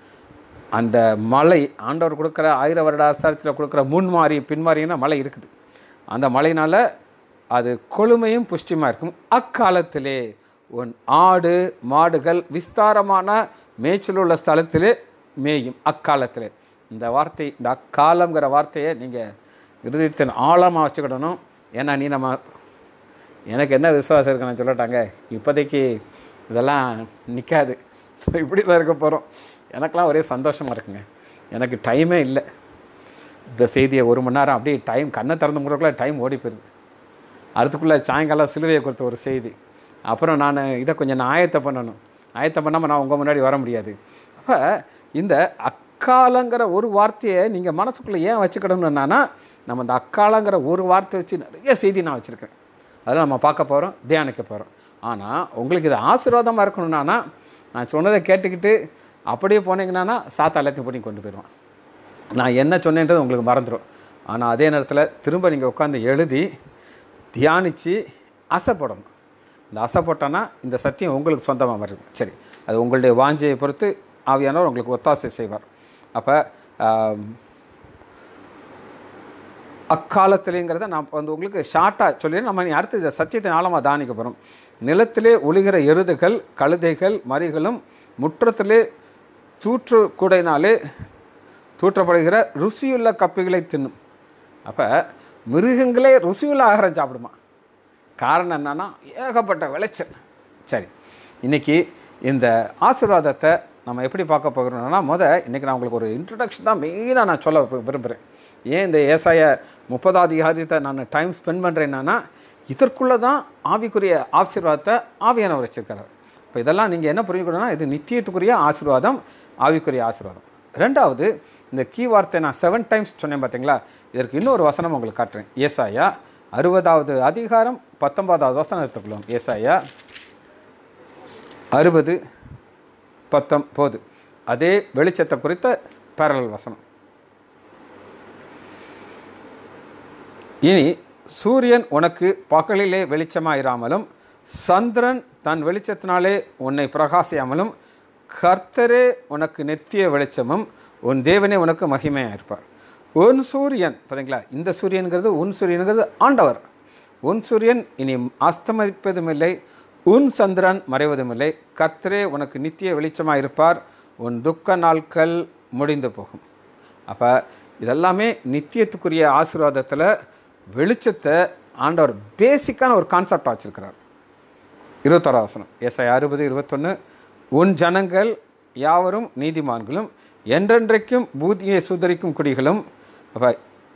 அந்த மழை ஆண்டவர் கொடுக்குற ஆயிரம் வருட அரசாட்சியில் கொடுக்குற முன்மாறி பின்மாறினா மழை இருக்குது. அந்த மழையினால் அது கொழுமையும் புஷ்டியுமாக இருக்கும். அக்காலத்திலே உன் ஆடு மாடுகள் விஸ்தாரமான மேய்ச்சல் உள்ள ஸ்தலத்திலே மேயும். அக்காலத்திலே, இந்த வார்த்தை, இந்த அக்காலங்கிற வார்த்தையை நீங்கள் இருதயத்தின் ஆழமாக வச்சுக்கிடணும். ஏன்னா நீ நம்ம எனக்கு என்ன விசுவாசம் இருக்கு நான் சொல்லட்டாங்க, இப்போதைக்கு இதெல்லாம் நிற்காது, இப்படி தான் இருக்க போகிறோம். எனக்கெலாம் ஒரே சந்தோஷமாக இருக்குங்க. எனக்கு டைமே இல்லை. இந்த செய்தியை ஒரு மணி நேரம் அப்படியே டைம் கண்ணை திறந்து முறைக்குள்ளே டைம் ஓடி போயிடுது. அதுக்குள்ளே சாயங்காலம் சிலுவையை கொடுத்த ஒரு செய்தி. அப்புறம் நான் இதை கொஞ்சம் நான் ஆயத்தை பண்ணணும். ஆயத்தை பண்ணாமல் நான் உங்கள் முன்னாடி வர முடியாது. அப்போ இந்த அக்காலங்கிற ஒரு வார்த்தையை நீங்கள் மனசுக்குள்ளே ஏன் வச்சுக்கிடணுன்னா, நம்ம இந்த அக்காலங்கிற ஒரு வார்த்தை வச்சு நிறைய செய்தி நான் வச்சுருக்கேன். அதெல்லாம் நம்ம பார்க்க போகிறோம், தியானிக்க போகிறோம். ஆனால் உங்களுக்கு இது ஆசீர்வாதமாக இருக்கணும்னா, நான் சொன்னதை கேட்டுக்கிட்டு அப்படியே போனீங்கன்னா சாத்தா எல்லாத்தையும் போட்டி கொண்டு போயிடுவான். நான் என்ன சொன்னேன்றது உங்களுக்கு மறந்துடும். ஆனால் அதே நேரத்தில் திரும்ப நீங்கள் உட்காந்து எழுதி தியானித்து ஆசைப்படணும். இந்த ஆசைப்பட்டோன்னா இந்த சத்தியம் உங்களுக்கு சொந்தமாக வரும். சரி, அது உங்களுடைய வாஞ்சையை பொறுத்து ஆவியானவர் உங்களுக்கு ஒத்தாசை செய்வார். அப்போ அக்காலத்திலேங்கிறத நான் வந்து உங்களுக்கு ஷார்ட்டாக சொல்லி நம்ம நீ அடுத்து இந்த சத்தியத்தை ஆழமாக தானிக்க போகிறோம். நிலத்திலே ஒழுகிற எருதுகள் கழுதைகள் மறிகளும் முற்றத்திலே தூற்று கூடையினாலே தூற்றப்படுகிற ருசியுள்ள கப்பிகளை தின்னும். அப்போ மிருகங்களே ருசியுள்ள ஆகாரம் சாப்பிடுமா? காரணம் என்னன்னா ஏகப்பட்ட விளைச்சல். சரி, இன்றைக்கி இந்த ஆசீர்வாதத்தை நம்ம எப்படி பார்க்க போகிறோம்னா, முதல் இன்றைக்கி நான் உங்களுக்கு ஒரு இன்ட்ரடக்ஷன் தான் மெயினாக நான் சொல்ல விரும்புகிறேன். ஏன் இந்த ஏசாய முப்பதாவது அதிகாரத்தை நான் டைம் ஸ்பெண்ட் பண்ணுறேன்னா, இதற்குள்ளே தான் ஆவிக்குரிய ஆசீர்வாதத்தை ஆவியானவர் வச்சுருக்கிறார். இப்போ இதெல்லாம் நீங்கள் என்ன புரிஞ்சுக்கணும்னா இது நித்தியத்துக்குரிய ஆசீர்வாதம், ஆவிக்குரிய ஆசீர்வாதம். ரெண்டாவது, இந்த கீ வார்த்தை நான் செவன் டைம்ஸ் சொன்னேன் பார்த்தீங்களா, இதற்கு இன்னொரு வசனம் உங்களுக்கு காட்டுறேன். ஏசாயா அறுபதாவது அதிகாரம் பத்தொன்பதாவது வசனம் எடுத்துக்கலாம். ஏசாயா அறுபது பத்தொம்போது, அதே வெளிச்சத்தை குறித்த பேரலல் வசனம். இனி சூரியன் உனக்கு பகலிலே வெளிச்சமாயிராமலும் சந்திரன் தன் வெளிச்சத்தினாலே உன்னை பிரகாசியாமலும் கர்த்தரே உனக்கு நித்திய வெளிச்சமும் உன் தேவனே உனக்கு மகிமையாக இருப்பார். உன் சூரியன் பார்த்தீங்களா, இந்த சூரியனுங்கிறது உன் சூரியனுங்கிறது ஆண்டவர். உன் சூரியன் இனி அஸ்தமிப்பதும் இல்லை, உன் சந்திரன் மறைவதும் இல்லை. கர்த்தரே உனக்கு நித்திய வெளிச்சமாக இருப்பார், உன் துக்க நாட்கள் முடிந்து போகும். அப்போ இதெல்லாமே நித்தியத்துக்குரிய ஆசீர்வாதத்தில் வெளிச்சத்தை ஆண்டவர் பேசிக்கான ஒரு கான்செப்டாக வச்சுருக்கிறார். இருபத்தோரா வசனம் ஏசாயா அறுபது இருபத்தொன்று, உன் ஜனங்கள் யாவரும் நீதிமான்களும் என்றென்றைக்கும் பூதியை சுதரிக்கும் குடிகளும். அப்போ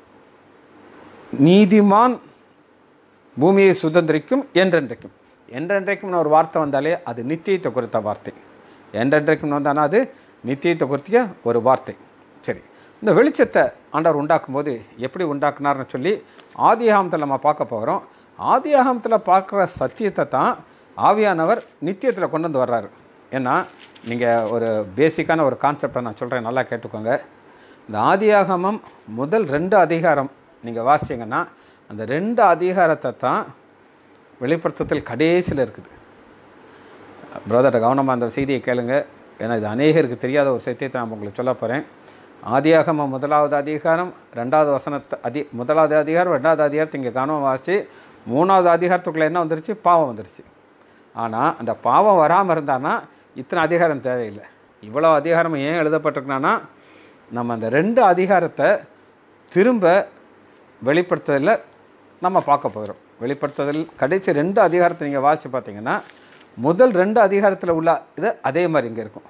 நீதிமான் பூமியை சுதந்திரிக்கும் என்றென்றைக்கும். என்றென்றைக்கும் ஒரு வார்த்தை வந்தாலே அது நித்தியத்தை குறித்த வார்த்தை. என்றென்றைக்கும் வந்தானா அது நித்தியத்தை குறித்திய ஒரு வார்த்தை. சரி, இந்த வெளிச்சத்தை ஆண்டவர் உண்டாக்கும் போது எப்படி உண்டாக்குனார்னு சொல்லி ஆதியாகமத்தில் நம்ம பார்க்க போகிறோம். ஆதியாகமத்தில் பார்க்குற சத்தியத்தை தான் ஆவியானவர் நித்தியத்தில் கொண்டு வந்து வர்றாரு. ஏன்னா நீங்கள் ஒரு பேசிக்கான ஒரு கான்செப்டை நான் சொல்கிறேன், நல்லா கேட்டுக்கோங்க. இந்த ஆதியாகமம் முதல் ரெண்டு அதிகாரம் நீங்கள் வாசிச்சிங்கன்னா அந்த ரெண்டு அதிகாரத்தை தான் வெளிப்படுத்தத்தில் கடைசியில் இருக்குது. பிரதர்கிட்ட கவனமாக அந்த செய்தியை கேளுங்க, ஏன்னா இது அநேகருக்கு தெரியாத ஒரு சத்தியத்தை நான் உங்களுக்கு சொல்ல போகிறேன். ஆதியாகமம் முதலாவது அதிகாரம் ரெண்டாவது வசனத்தை அதி முதலாவது அதிகாரம் ரெண்டாவது அதிகாரத்தை இங்கே கவனமாக வாசித்து மூணாவது அதிகாரத்துக்குள்ளே என்ன வந்துருச்சு? பாவம் வந்துருச்சு. ஆனால் அந்த பாவம் வராமல் இருந்தான்னா இத்தனை அதிகாரம் தேவையில்லை. இவ்வளோ அதிகாரம் ஏன் எழுதப்பட்டிருக்குனா நம்ம அந்த ரெண்டு அதிகாரத்தை திரும்ப வெளிப்படுத்துதலில் நம்ம பார்க்க போகிறோம். வெளிப்படுத்துதல் கடைசி ரெண்டு அதிகாரத்தை நீங்கள் வாசித்து பார்த்தீங்கன்னா முதல் ரெண்டு அதிகாரத்தில் உள்ள இது அதே மாதிரி இங்கே இருக்கும்.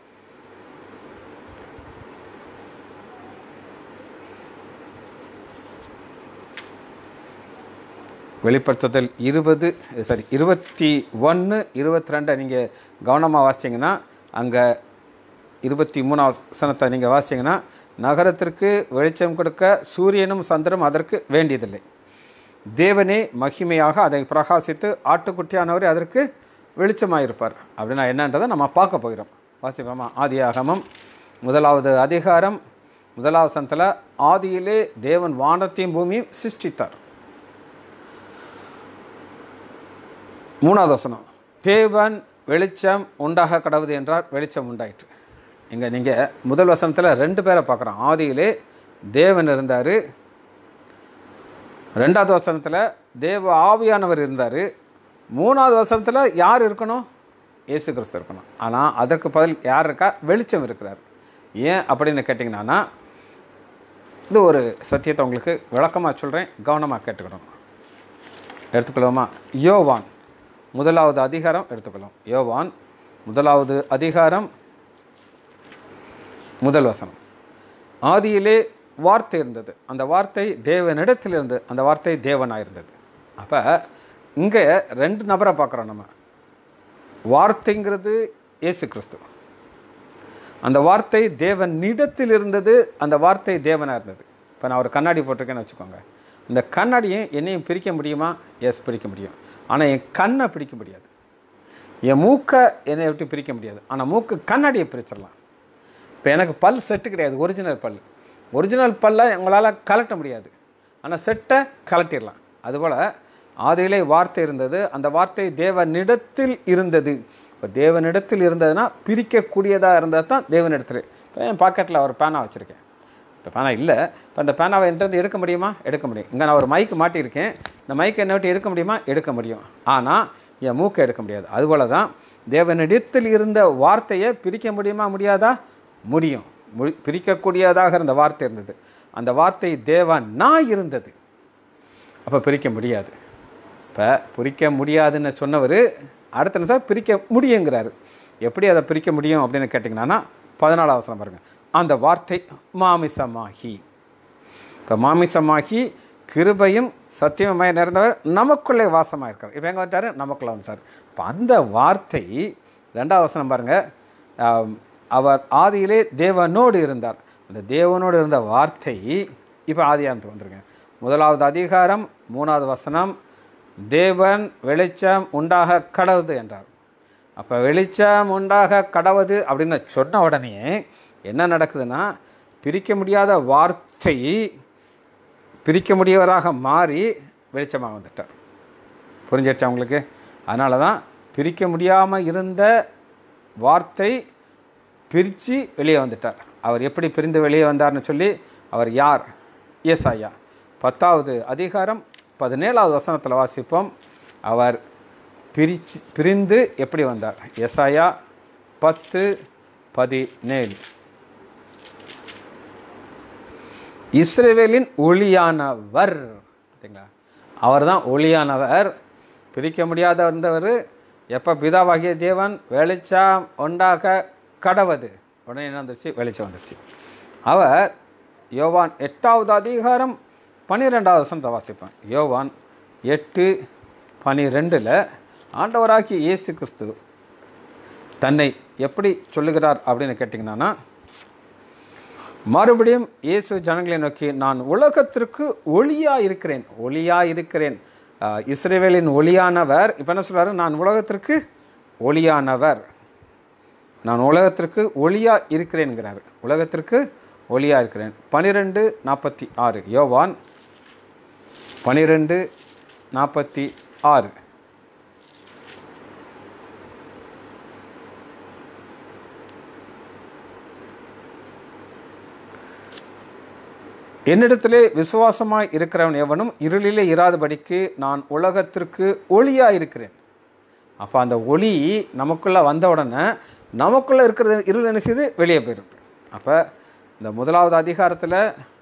வெளிப்படுத்துதல் இருபது சாரி இருபத்தி ஒன்று இருபத்தி ரெண்டை நீங்கள் கவனமாக வாசிச்சிங்கன்னா அங்கே இருபத்தி மூணாவது வசனத்தை நீங்கள் வாசிச்சிங்கன்னா நகரத்திற்கு வெளிச்சம் கொடுக்க சூரியனும் சந்திரனும் அதற்கு வேண்டியதில்லை, தேவனே மகிமையாக அதை பிரகாசித்து ஆட்டுக்குட்டியானவரே அதற்கு வெளிச்சமாயிருப்பார். அப்படின்னா என்னன்றதை நம்ம பார்க்க போகிறோம். வாசிப்போமா? ஆதியாகமம் முதலாவது அதிகாரம் முதலாவது வசனத்தில், ஆதியிலே தேவன் வானத்தையும் பூமியும் சிருஷ்டித்தார். மூணாவது வசனம், தேவன் வெளிச்சம் உண்டாக கடவுது என்றார், வெளிச்சம் உண்டாயிற்று. இங்கே நீங்கள் முதல் வசனத்தில் ரெண்டு பேரை பார்க்குறோம். ஆதியிலே தேவன் இருந்தார். ரெண்டாவது வசனத்தில் தேவ ஆவியானவர் இருந்தார். மூணாவது வசனத்தில் யார் இருக்கணும்? இயேசு கிறிஸ்து இருக்கணும். ஆனால் அதற்கு பதில் யார் இருக்கா? வெளிச்சம் இருக்கிறார். ஏன் அப்படின்னு கேட்டிங்கன்னா, இது ஒரு சத்தியத்தை உங்களுக்கு விளக்கமாக சொல்கிறேன், கவனமாக கேட்டுக்கணும். எடுத்துக்கலாமா? யோவான் முதலாவது அதிகாரம் எடுத்துக்கலாம். யோவான் முதலாவது அதிகாரம் முதல் வசனம், ஆதியிலே வார்த்தை இருந்தது, அந்த வார்த்தை தேவனிடத்தில் இருந்து, அந்த வார்த்தை தேவனாக இருந்தது. அப்போ இங்கே ரெண்டு நபரை பார்க்குறோம் நம்ம. வார்த்தைங்கிறது இயேசு கிறிஸ்து, அந்த வார்த்தை தேவனிடத்தில் இருந்தது, அந்த வார்த்தை தேவனாக இருந்தது. இப்போ நான் ஒரு கண்ணாடி போட்டிருக்கேன்னு வச்சுக்கோங்க. இந்த கண்ணாடியை என்னையும் பிரிக்க முடியுமா? எஸ், பிரிக்க முடியும். ஆனால் என் கண்ணை பிடிக்க முடியாது. என் மூக்கை என்னை விட்டு பிரிக்க முடியாது. ஆனால் மூக்கு கண்ணாடியை பிரிச்சிடலாம். இப்போ எனக்கு பல் செட்டு கிடையாது, ஒரிஜினல் பல். ஒரிஜினல் பல்லை உங்களால் கலட்ட முடியாது, ஆனால் செட்டை கலட்டிடலாம். அதுபோல் ஆதியிலே வார்த்தை இருந்தது, அந்த வார்த்தை தேவனிடத்தில் இருந்தது. இப்போ தேவனிடத்தில் இருந்ததுன்னா பிரிக்கக்கூடியதாக இருந்தது தான் தேவனிடத்தில். இப்போ என் பாக்கெட்டில் ஒரு பேனா வச்சுருக்கேன். இப்போ பேனா இல்லை, இப்போ அந்த பேனாவை என்கிட்ட எடுக்க முடியுமா? எடுக்க முடியும். இங்கே நான் ஒரு மைக்கு மாட்டியிருக்கேன், இந்த மைக்கை என்ன விட்டு எடுக்க முடியுமா? எடுக்க முடியும். ஆனால் என் மூக்கை எடுக்க முடியாது. அதுபோல தான் தேவனிடத்தில் இருந்த வார்த்தையை பிரிக்க முடியுமா? முடியாதா? முடியும். முடி பிரிக்கக்கூடியதாக இருந்த வார்த்தை இருந்தது, அந்த வார்த்தை தேவனா இருந்தது. அப்போ பிரிக்க முடியாது. இப்போ பிரிக்க முடியாதுன்னு சொன்னவர் அடுத்த நிமிஷம் பிரிக்க முடியுங்கிறாரு. எப்படி அதை பிரிக்க முடியும் அப்படின்னு கேட்டிங்கன்னா, பதினாலாம் வசனம் பாருங்கள். அந்த வார்த்தை மாமிசமாகி, இப்போ மாமிசமாகி கிருபையும் சத்தியமாய் நிறைந்தவர் நமக்குள்ளே வாசமாக இருக்கார். இப்போ எங்கே வந்துட்டார்? நமக்குள்ளே வந்துட்டார். இப்போ அந்த வார்த்தை ரெண்டாவது வசனம் பாருங்கள், அவர் ஆதியிலே தேவனோடு இருந்தார். அந்த தேவனோடு இருந்த வார்த்தை இப்போ ஆதியாகமத்துக்கு வந்துருங்க. முதலாவது அதிகாரம் மூணாவது வசனம், தேவன் வெளிச்சம் உண்டாக கடவுது என்றார். அப்போ வெளிச்சம் உண்டாக கடவுது அப்படின்னு சொன்ன உடனே என்ன நடக்குதுன்னா, பிரிக்க முடியாத வார்த்தை பிரிக்க முடியவராக மாறி வெளிச்சமாக வந்துட்டார். புரிஞ்சிருச்சா உங்களுக்கு? அதனால தான் பிரிக்க முடியாமல் இருந்த வார்த்தை பிரித்து வெளியே வந்துட்டார். அவர் எப்படி பிரிந்து வெளியே வந்தார்னு சொல்லி, அவர் யார்? ஏசாயா பத்தாவது அதிகாரம் பதினேழாவது வசனத்தில் வாசிப்போம். அவர் பிரிச்சு பிரிந்து எப்படி வந்தார்? ஏசாயா பத்து பதினேழு. இஸ்ரவேலின் ஒளியானவர், பார்த்தீங்களா? அவர் தான் ஒளியானவர். பிரிக்க முடியாத வந்தவர். எப்போ பிதாவாகிய தேவன் வெளிச்சம் உண்டாக கடவது, உடனே என்ன வந்துருச்சு? வெளிச்சம் வந்துருச்சு. அவர் யோவான் எட்டாவது அதிகாரம் பன்னிரெண்டாவது வசனத்தை வாசிப்பேன். யோவான் எட்டு பனிரெண்டில் ஆண்டவராகிய இயேசு கிறிஸ்து தன்னை எப்படி சொல்லுகிறார் அப்படின்னு கேட்டிங்கன்னா, மறுபடியும் இயேசு ஜனங்களை நோக்கி, நான் உலகத்திற்கு ஒளியாக இருக்கிறேன். ஒளியாக இருக்கிறேன். இஸ்ரவேலின் ஒளியானவர் இப்போ என்ன சொல்கிறாரு? நான் உலகத்திற்கு ஒளியானவர், நான் உலகத்திற்கு ஒளியாக இருக்கிறேன்கிறார். உலகத்திற்கு ஒளியாக இருக்கிறேன். பனிரெண்டு நாற்பத்தி ஆறு யோவான் பனிரெண்டு நாற்பத்தி ஆறு. என்னிடத்திலே விசுவாசமாய் இருக்கிறவன் எவனும் இருளிலே இராதபடிக்கு நான் உலகத்திற்கு ஒளியாக இருக்கிறேன். அப்போ அந்த ஒளி நமக்குள்ளே வந்த உடனே நமக்குள்ளே இருக்கிறது இருள் என்ன செய்து வெளியே போயிடுது. அப்போ இந்த முதலாவது அதிகாரத்தில்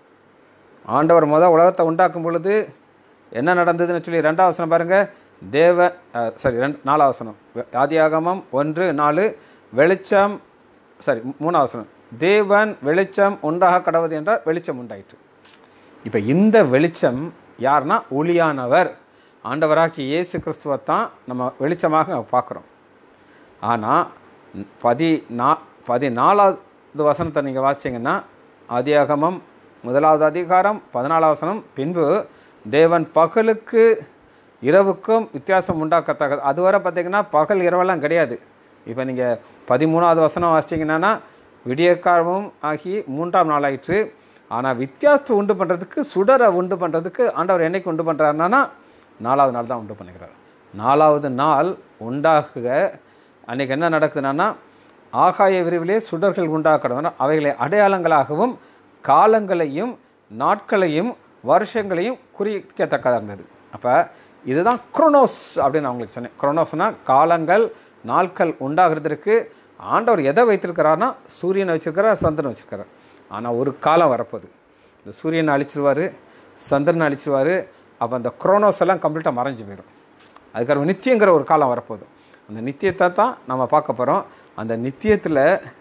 ஆண்டவர் முதல் உலகத்தை உண்டாக்கும் பொழுது என்ன நடந்ததுன்னு சொல்லி ரெண்டாவது வசனம் பாருங்கள். தேவ சரி ரெண்டு நாலாவது வசனம், ஆதியாகமம் ஒன்று நாலு, வெளிச்சம் சரி மூணாவது வசனம், தேவன் வெளிச்சம் உண்டாக கடவுது என்றால் வெளிச்சம் உண்டாயிற்று. இப்போ இந்த வெளிச்சம் யார்னா ஒளியானவர் ஆண்டவராகி இயேசு கிறிஸ்துவத்தான் நம்ம வெளிச்சமாக பார்க்குறோம். ஆனால் பதி நா பதினாலாவது வசனத்தை நீங்கள் வாசிச்சிங்கன்னா, ஆதியாகமம் முதலாவது அதிகாரம் பதினாலாவது வசனம், பின்பு தேவன் பகலுக்கு இரவுக்கும் வித்தியாசம் உண்டாக்கத்தக்கது. அதுவரை பார்த்திங்கன்னா பகல் இரவெல்லாம் கிடையாது. இப்போ நீங்கள் பதிமூணாவது வசனம் வாசிச்சிங்கன்னா, விடியற்காலமும் ஆகி மூன்றாம் நாள் ஆயிற்று. ஆனால் வித்தியாசத்தை உண்டு பண்ணுறதுக்கு, சுடரை உண்டு பண்ணுறதுக்கு ஆண்டவர் என்னைக்கு உண்டு பண்ணுறாருனா நாலாவது நாள் தான் உண்டு பண்ணுகிறார். நாலாவது நாள் உண்டாகுக அன்றைக்கி என்ன நடக்குதுன்னா, ஆகாய விரிவிலே சுடர்கள் உண்டாக்கணும். அவைகளை அடையாளங்களாகவும் காலங்களையும் நாட்களையும் வருஷங்களையும் குறிக்கத்தக்கதாக இருந்தது. அப்போ இதுதான் குரோனோஸ் அப்படின்னு நான் உங்களுக்கு சொன்னேன். குரோனோஸ்னால் காலங்கள் நாட்கள் உண்டாகிறதுக்கு ஆண்டவர் எதை வைத்திருக்கிறார்னா, சூரியனை வச்சுருக்கிறார், சந்திரனை வச்சுருக்கிறார். ஆனால் ஒரு காலம் வரப்போகுது, இந்த சூரியனை அழிச்சிருவார், சந்திரனை அழிச்சிருவார். அப்போ அந்த குரோனோஸ் எல்லாம் கம்ப்ளீட்டாக மறைஞ்சு போயிடும். அதுக்கப்புறம் நித்தியங்கிற ஒரு காலம் வரப்போகுது. அந்த நித்தியத்தை தான் நம்ம பார்க்க போகிறோம். அந்த நித்தியத்தில்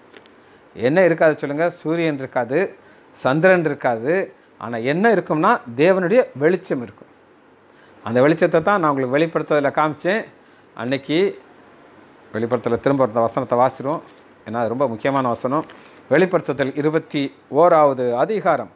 என்ன இருக்காது சொல்லுங்கள்? சூரியன் இருக்காது, சந்திரன் இருக்காது. ஆனால் என்ன இருக்கும்னா தேவனுடைய வெளிச்சம் இருக்கும். அந்த வெளிச்சத்தை தான் நான் உங்களுக்கு வெளிப்படுத்துறதில் காமிச்சேன். அன்னைக்கு வெளிப்படுத்தல திரும்ப இந்த வசனத்தை வாசிடுவோம், ஏன்னா அது ரொம்ப முக்கியமான வசனம். வெளிப்படுத்துதல் இருபத்தி ஓராவது அதிகாரம்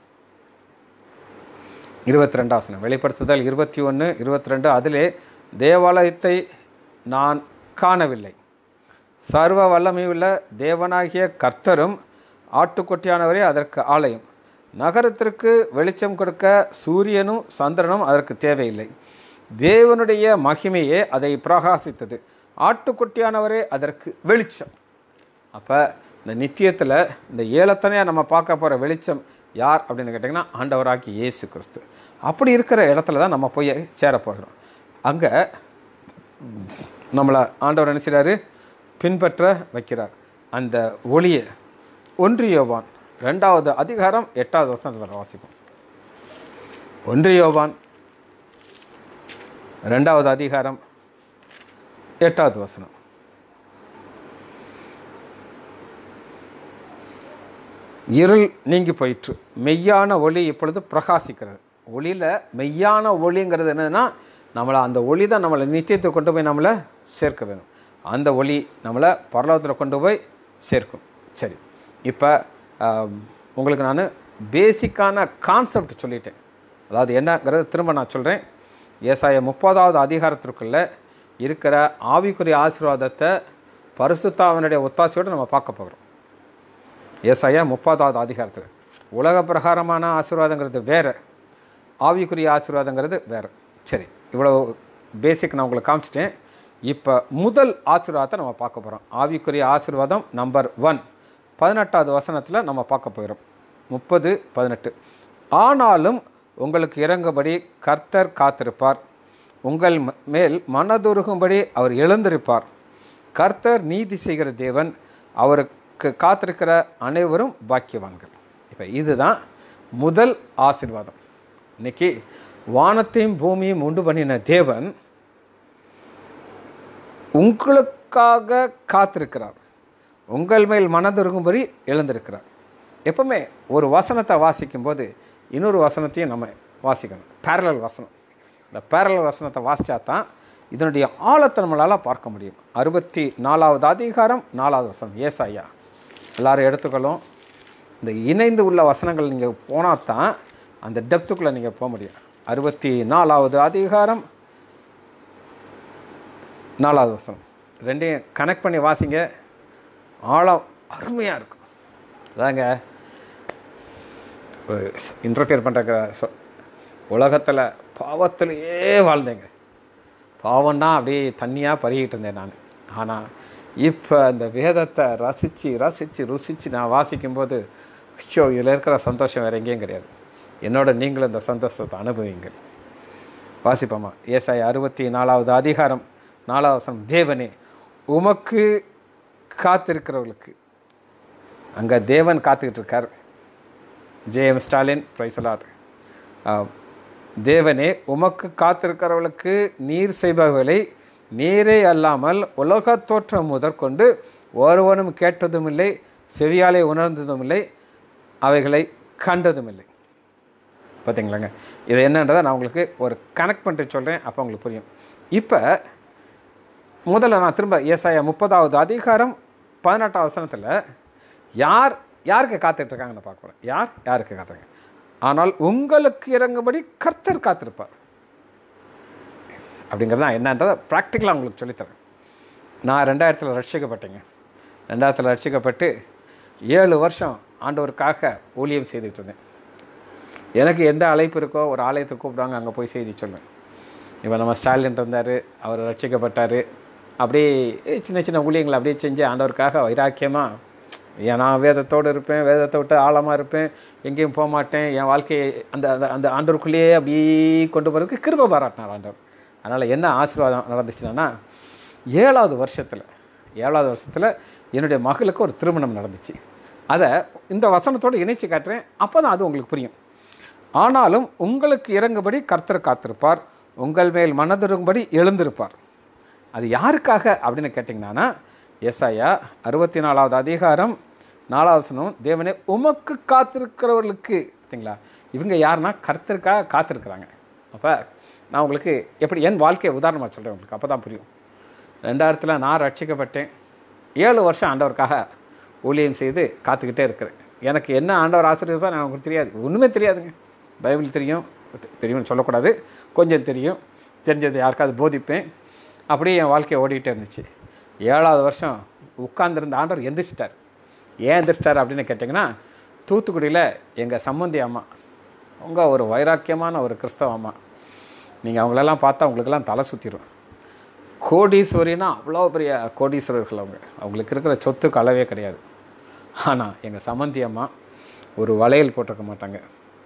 இருபத்தி ரெண்டாம் வசனம். வெளிப்படுத்துதல் இருபத்தி ஒன்று இருபத்தி ரெண்டு. அதிலே தேவாலயத்தை நான் காணவில்லை, சர்வ வல்லமையுள்ள தேவனாகிய கர்த்தரும் ஆட்டுக்குட்டியானவரே அதற்கு ஆலயம். நகரத்திற்கு வெளிச்சம் கொடுக்க சூரியனும் சந்திரனும் அதற்கு தேவையில்லை. தேவனுடைய மகிமையே அதை பிரகாசித்தது, ஆட்டுக்குட்டியானவரே அதற்கு வெளிச்சம். அப்போ இந்த நித்தியத்தில் இந்த ஏலத்தனையாக நம்ம பார்க்க போகிற வெளிச்சம் யார் அப்படின்னு கேட்டிங்கன்னா, ஆண்டவராகி இயேசு கிறிஸ்து. அப்படி இருக்கிற இடத்துல தான் நம்ம போய் சேர போகிறோம். அங்கே நம்மளை ஆண்டவர் என்ன செய்கிறாரு? பின்பற்ற வைக்கிறார் அந்த ஒளியை. ஒன்று யோவான் ரெண்டாவது அதிகாரம் எட்டாவது வசனத்தில் வாசிப்போம். ஒன்று யோவான் ரெண்டாவது அதிகாரம் எட்டாவது வசனம். இருள் நீங்கி போயிற்று, மெய்யான ஒளி இப்பொழுது பிரகாசிக்கிறது. ஒளியில் மெய்யான ஒளிங்கிறது என்னதுன்னா, நம்மளை அந்த ஒளி தான் நம்மளை நித்தியத்தை கொண்டு போய் நம்மளை சேர்க்க வேணும். அந்த ஒளி நம்மளை பரலோகத்தில் கொண்டு போய் சேர்க்கும். சரி, இப்போ உங்களுக்கு நான் பேசிக்கான கான்செப்ட் சொல்லிட்டேன். அதாவது என்னங்கிறது திரும்ப நான் சொல்கிறேன். ஏசாயா முப்பதாவது அதிகாரத்திற்குள்ளே இருக்கிற ஆவிக்குரிய ஆசீர்வாதத்தை பரிசுத்தாவினுடைய ஒத்தாசையோடு நம்ம பார்க்க போகிறோம். ஏசாயா முப்பதாவது அதிகாரத்தில் உலக பிரகாரமான ஆசீர்வாதங்கிறது வேறு, ஆவிக்குரிய ஆசீர்வாதங்கிறது வேறு. சரி, இவ்வளோ பேசிக் நான் உங்களுக்கு காமிச்சிட்டேன். இப்போ முதல் ஆசீர்வாதத்தை நம்ம பார்க்க போகிறோம். ஆவிக்குரிய ஆசீர்வாதம் நம்பர் ஒன் பதினெட்டாவது வசனத்தில் நம்ம பார்க்க போகிறோம். முப்பது பதினெட்டு. ஆனாலும் உங்களுக்கு இறங்கும்படி கர்த்தர் காத்திருப்பார், உங்கள் மேல் மனதுருகும்படி அவர் எழுந்திருப்பார். கர்த்தர் நீதி செய்கிற தேவன், அவருக்கு காத்திருக்கிற அனைவரும் பாக்கியவான்கள். இப்போ இதுதான் முதல் ஆசீர்வாதம். இன்னைக்கு வானத்தையும் பூமியும் உண்டு பண்ணின தேவன் உங்களுக்காக காத்திருக்கிறார், உங்கள் மேல் மனதுருகும்படி எழுந்திருக்கிறார். எப்பவுமே ஒரு வசனத்தை வாசிக்கும்போது இன்னொரு வசனத்தையும் நம்ம வாசிக்கணும். பேரலல் வசனம். இந்த பேரலல் வசனத்தை வாசித்தா தான் இதனுடைய ஆழத்தை நம்மளால் பார்க்க முடியும். அறுபத்தி நாலாவது அதிகாரம் நாலாவது வசனம் ஏசாயா. எல்லோரும் எடுத்துக்கணும். இந்த இணைந்து உள்ள வசனங்கள் நீங்கள் போனால் தான் அந்த டெப்த்துக்குள்ளே நீங்கள் போக முடியும். அறுபத்தி நாலாவது அதிகாரம் நாலாவது வசனம். ரெண்டையும் கனெக்ட் பண்ணி வாசிங்க, ஆழம் அருமையாக இருக்கும். அதாங்க இன்டர்ஃபியர் பண்ணுற உலகத்தில் பாவத்திலேயே வாழ்ந்தேங்க. பாவம்னா அப்படியே தண்ணியாக பருகிட்டு இருந்தேன் நான். ஆனால் இப்போ அந்த வேதத்தை ரசித்து ரசித்து ருசித்து நான் வாசிக்கும்போது ஐயோ, இதில் இருக்கிற சந்தோஷம் வேறு எங்கேயும் கிடையாது. என்னோட நீங்களும் இந்த சந்தோஷத்தை அனுபவிங்கள். வாசிப்போமா? ஏசாயா அறுபத்தி நாலாவது அதிகாரம் நாலாவது வசனம். தேவனே, உமக்கு காத்திருக்கிறவர்களுக்கு. அங்கே தேவன் காத்துக்கிட்டு இருக்கார். ஜே எம் ஸ்டாலின் பிரைசலார். தேவனே, உமக்கு காத்திருக்கிறவர்களுக்கு நீர் செய்பவர்களை நீரே அல்லாமல் உலக தோற்றம் முதற்கொண்டு ஒருவனும் கேட்டதும் இல்லை, செவியாலே உணர்ந்ததும் இல்லை, அவைகளை கண்டதும் இல்லை. பார்த்தீங்களாங்க, இது என்னன்றதை நான் உங்களுக்கு ஒரு கனெக்ட் பண்ணிட்டு சொல்கிறேன், அப்போ உங்களுக்கு புரியும். இப்போ முதல்ல நான் திரும்ப ஏசாயா முப்பதாவது அதிகாரம் பதினெட்டாம் வசனத்தில் யார் யாருக்கு காத்துட்ருக்காங்கன்னு பார்க்க போகிறேன். யார் யாருக்கு காத்துருங்க? ஆனால் உங்களுக்கு இறங்கும்படி கர்த்தர் காத்திருப்பார். அப்படிங்கிறது தான் என்னன்றதை ப்ராக்டிக்கலாக உங்களுக்கு சொல்லித்தரேன். நான் ரெண்டாயிரத்தில் ரட்சிக்கப்பட்டேங்க. ரெண்டாயிரத்தில் ரட்சிக்கப்பட்டு ஏழு வருஷம் ஆண்டவருக்காக ஊழியம் செய்துட்டு இருந்தேன். எனக்கு எந்த அழைப்பு இருக்கோ ஒரு ஆலயத்தை கூப்பிடுவாங்க, அங்கே போய் செய்தி சொல்லுவேன். இப்போ நம்ம ஸ்டாலின் இருந்தார், அவர் ரட்சிக்கப்பட்டார். அப்படியே சின்ன சின்ன ஊழியங்களை அப்படியே செஞ்சு ஆண்டவருக்காக வைராக்கியமாக நான் வேதத்தோடு இருப்பேன், வேதத்தை விட்டு ஆழமாக இருப்பேன், எங்கேயும் போக மாட்டேன். என் வாழ்க்கையை அந்த அந்த ஆண்டவருக்குள்ளேயே அப்படியே கொண்டு போகிறதுக்கு கிருபை பாராட்டினார் ஆண்டவர். அதனால் என்ன ஆசீர்வாதம் நடந்துச்சுன்னா, ஏழாவது வருஷத்தில் ஏழாவது வருஷத்தில் என்னுடைய மகளுக்கு ஒரு திருமணம் நடந்துச்சு. அதை இந்த வசனத்தோடு இணைச்சி காட்டுறேன், அப்போ தான் அது உங்களுக்கு புரியும். ஆனாலும் உங்களுக்கு இறங்கும்படி கர்த்தர் காத்திருப்பார், உங்கள் மேல் மனதிருங்கும்படி எழுந்திருப்பார். அது யாருக்காக அப்படின்னு கேட்டிங்கன்னா, ஏசாயா அறுபத்தி நாலாவது அதிகாரம் நாலாவது வசனம். தேவனே, உமக்கு காத்திருக்கிறவர்களுக்கு. பார்த்தீங்களா, இவங்க யாருன்னா கர்த்தருக்காக காத்திருக்கிறாங்க. அப்போ நான் உங்களுக்கு எப்படி என் வாழ்க்கையை உதாரணமாக சொல்கிறேன், உங்களுக்கு அப்போ தான் புரியும். ரெண்டாயிரத்தில் நான் ரட்சிக்கப்பட்டேன். ஏழு வருஷம் ஆண்டவருக்காக ஊழியம் செய்து காத்துக்கிட்டே இருக்கிறேன். எனக்கு என்ன ஆண்டவர் ஆசீர்வதிப்பார் எனக்கு தெரியாது, ஒன்றுமே தெரியாதுங்க. பைபிள் தெரியும், தெரியும்னு சொல்லக்கூடாது, கொஞ்சம் தெரியும், தெரிஞ்சது யாருக்காவது போதிப்பேன். அப்படியே என் வாழ்க்கையை ஓடிக்கிட்டே இருந்துச்சு. ஏழாவது வருஷம் உட்கார்ந்துருந்த ஆண்டவர் எந்திரிச்சிட்டார். ஏன் எந்திரிச்சிட்டார் அப்படின்னு கேட்டிங்கன்னா, தூத்துக்குடியில் எங்கள் சம்மந்தி அம்மா, அவங்க ஒரு வைராக்கியமான ஒரு கிறிஸ்தவ அம்மா. நீங்கள் அவங்களெல்லாம் பார்த்தா அவங்களுக்கெல்லாம் தலை சுற்றிடும். கோடீஸ்வரின்னா அவ்வளோ பெரிய கோடீஸ்வரர்கள் அவங்க. அவங்களுக்கு இருக்கிற சொத்துக்கு அளவே கிடையாது. ஆனால் எங்கள் சம்மந்தி அம்மா ஒரு வளையல் போட்டிருக்க மாட்டாங்க,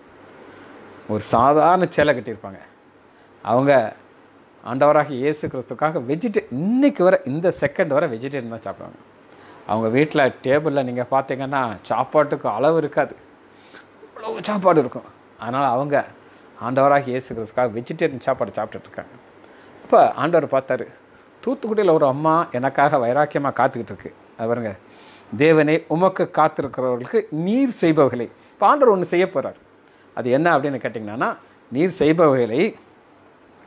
ஒரு சாதாரண சேலை கட்டியிருப்பாங்க. அவங்க ஆண்டவராக இயேசு கிறிஸ்துக்காக வெஜிடே இன்றைக்கி வர இந்த செகண்ட் வர வெஜிடேரியன் தான் சாப்பிடுவாங்க. அவங்க வீட்டில் டேபிளில் நீங்கள் பார்த்தீங்கன்னா சாப்பாட்டுக்கு அளவு இருக்காது, இவ்வளோ சாப்பாடு இருக்கும். அதனால் அவங்க ஆண்டவராக இயேசு கிறிஸ்துக்காக வெஜிடேரியன் சாப்பாடு சாப்பிட்டுட்ருக்காங்க. இப்போ ஆண்டவர் பார்த்தாரு, தூத்துக்குடியில் ஒரு அம்மா எனக்காக வைராக்கியமாக காத்துக்கிட்டு இருக்கு. அது பாருங்க, தேவனே உமக்கு காத்திருக்கிறவர்களுக்கு நீர் செய்பவர்களை. இப்போ ஆண்டவர் ஒன்று செய்ய போகிறார். அது என்ன அப்படின்னு கேட்டிங்கன்னா, நீர் செய்பவர்களை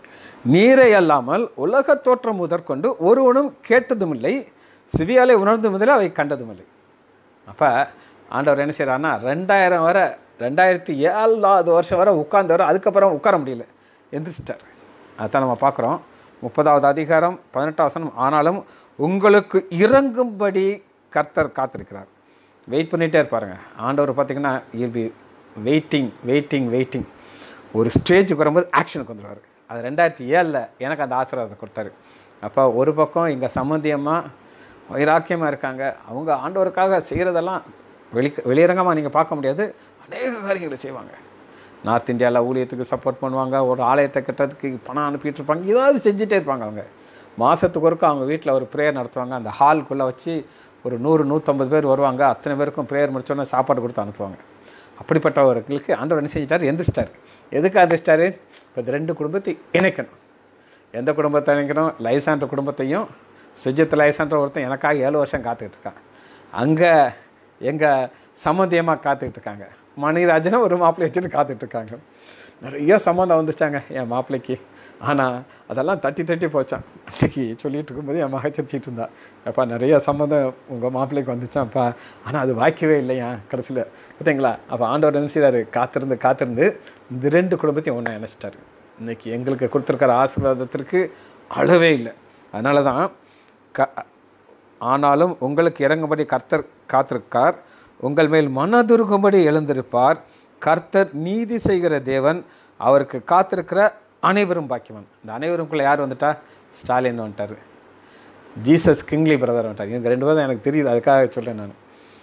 நீரை அல்லாமல் உலக தோற்றம் முதற்கொண்டு ஒருவனும் கேட்டதும் இல்லை, செவியாலே உணர்ந்தும் இல்லை, அவை கண்டதும் இல்லை. அப்போ ஆண்டவர் என்ன செய்கிறாருன்னா ரெண்டாயிரம் வரை ரெண்டாயிரத்தி ஏழாவது வருஷம் வரை உட்கார்ந்தவர், அதுக்கப்புறம் உட்கார முடியல, எந்திரிச்சிட்டார். அதான் நம்ம பார்க்குறோம். முப்பதாவது அதிகாரம் பதினெட்டாம் வசனம், ஆனாலும் உங்களுக்கு இறங்கும்படி கர்த்தர் காத்திருக்கிறார். வெயிட் பண்ணிகிட்டே இருப்பாருங்க ஆண்டவர். பார்த்திங்கன்னா I'll be waiting waiting waiting ஒரு ஸ்டேஜுக்கு வரும்போது ஆக்ஷனுக்கு வந்துடுவார். அது ரெண்டாயிரத்தி ஏழில் எனக்கு அந்த ஆசீர்வாதத்தை கொடுத்தாரு. அப்போ ஒரு பக்கம் இங்கே சம்மந்தியமாக வைராக்கியமாக இருக்காங்க, அவங்க ஆண்டவருக்காக செய்கிறதெல்லாம் வெளி வெளியரங்கமாக நீங்கள் பார்க்க முடியாது, அநேக காரியங்களை செய்வாங்க. நார்த் இந்தியாவில் ஊழியத்துக்கு சப்போர்ட் பண்ணுவாங்க, ஒரு ஆலயத்தை கட்டுறதுக்கு பணம் அனுப்பிட்டு இருப்பாங்க, ஏதாவது செஞ்சுட்டே இருப்பாங்க. அவங்க மாதத்துக்கு ஒருக்க அவங்க வீட்டில் ஒரு ப்ரேயர் நடத்துவாங்க. அந்த ஹால்குள்ளே வச்சு ஒரு நூறு நூற்றம்பது பேர் வருவாங்க. அத்தனை பேருக்கும் ப்ரேயர் முடிச்சோன்னே சாப்பாடு கொடுத்து அனுப்புவாங்க. அப்படிப்பட்டவர்களுக்கு ஆண்டவர் என்ன செஞ்சிட்டார், எந்திரிச்சிட்டார். எதுக்கு எந்திரிச்சிட்டாரு? இப்போ இந்த ரெண்டு குடும்பத்தை இணைக்கணும். எந்த குடும்பத்தை இணைக்கணும்? லைசான்ற குடும்பத்தையும். சுஜித் லைசான்ற ஒருத்தன் எனக்காக ஏழு வருஷம் காத்துக்கிட்டு இருக்கான். அங்கே எங்கள் சம்மந்தியமாக காத்துக்கிட்டு இருக்காங்க. மணிராஜனை ஒரு மாப்பிள்ளை வச்சுட்டு காத்துட்ருக்காங்க. நிறைய சம்மந்தம் வந்துச்சாங்க என் மாப்பிள்ளைக்கு. ஆனால் அதெல்லாம் தட்டி தட்டி போச்சான். அன்றைக்கி சொல்லிகிட்டு இருக்கும்போது என் மக சிரிச்சிட்டு இருந்தா, அப்பா நிறைய சம்மந்தம் உங்கள் மாப்பிள்ளைக்கு வந்துச்சான்ப்பா, ஆனால் அது வாய்க்கவே இல்லையா கடைசியில், பார்த்தீங்களா? அப்போ ஆண்டவர் என்ன செய்தார், காத்திருந்து காத்திருந்து இந்த ரெண்டு குடும்பத்தையும் ஒன்றா இணைச்சிட்டாரு. இன்றைக்கி எங்களுக்கு கொடுத்துருக்கிற ஆசீர்வாதத்திற்கு அளவே இல்லை. அதனால தான் க ஆனாலும் உங்களுக்கு இறங்கும்படி கர்த்தர் காத்திருக்கார், உங்கள் மேல் மனதுருகும்படி எழுந்திருப்பார். கர்த்தர் நீதி செய்கிற தேவன், அவருக்கு காத்திருக்கிற அனைவரும் பாக்கியவான். இந்த அனைவருக்குள்ளே யார் வந்துட்டா? ஸ்டாலின் வந்துட்டார், ஜீசஸ் கிங்லி பிரதர் வந்துட்டார். இவங்க ரெண்டு பேரும் எனக்கு தெரியுது, அதுக்காக சொல்கிறேன் நான்.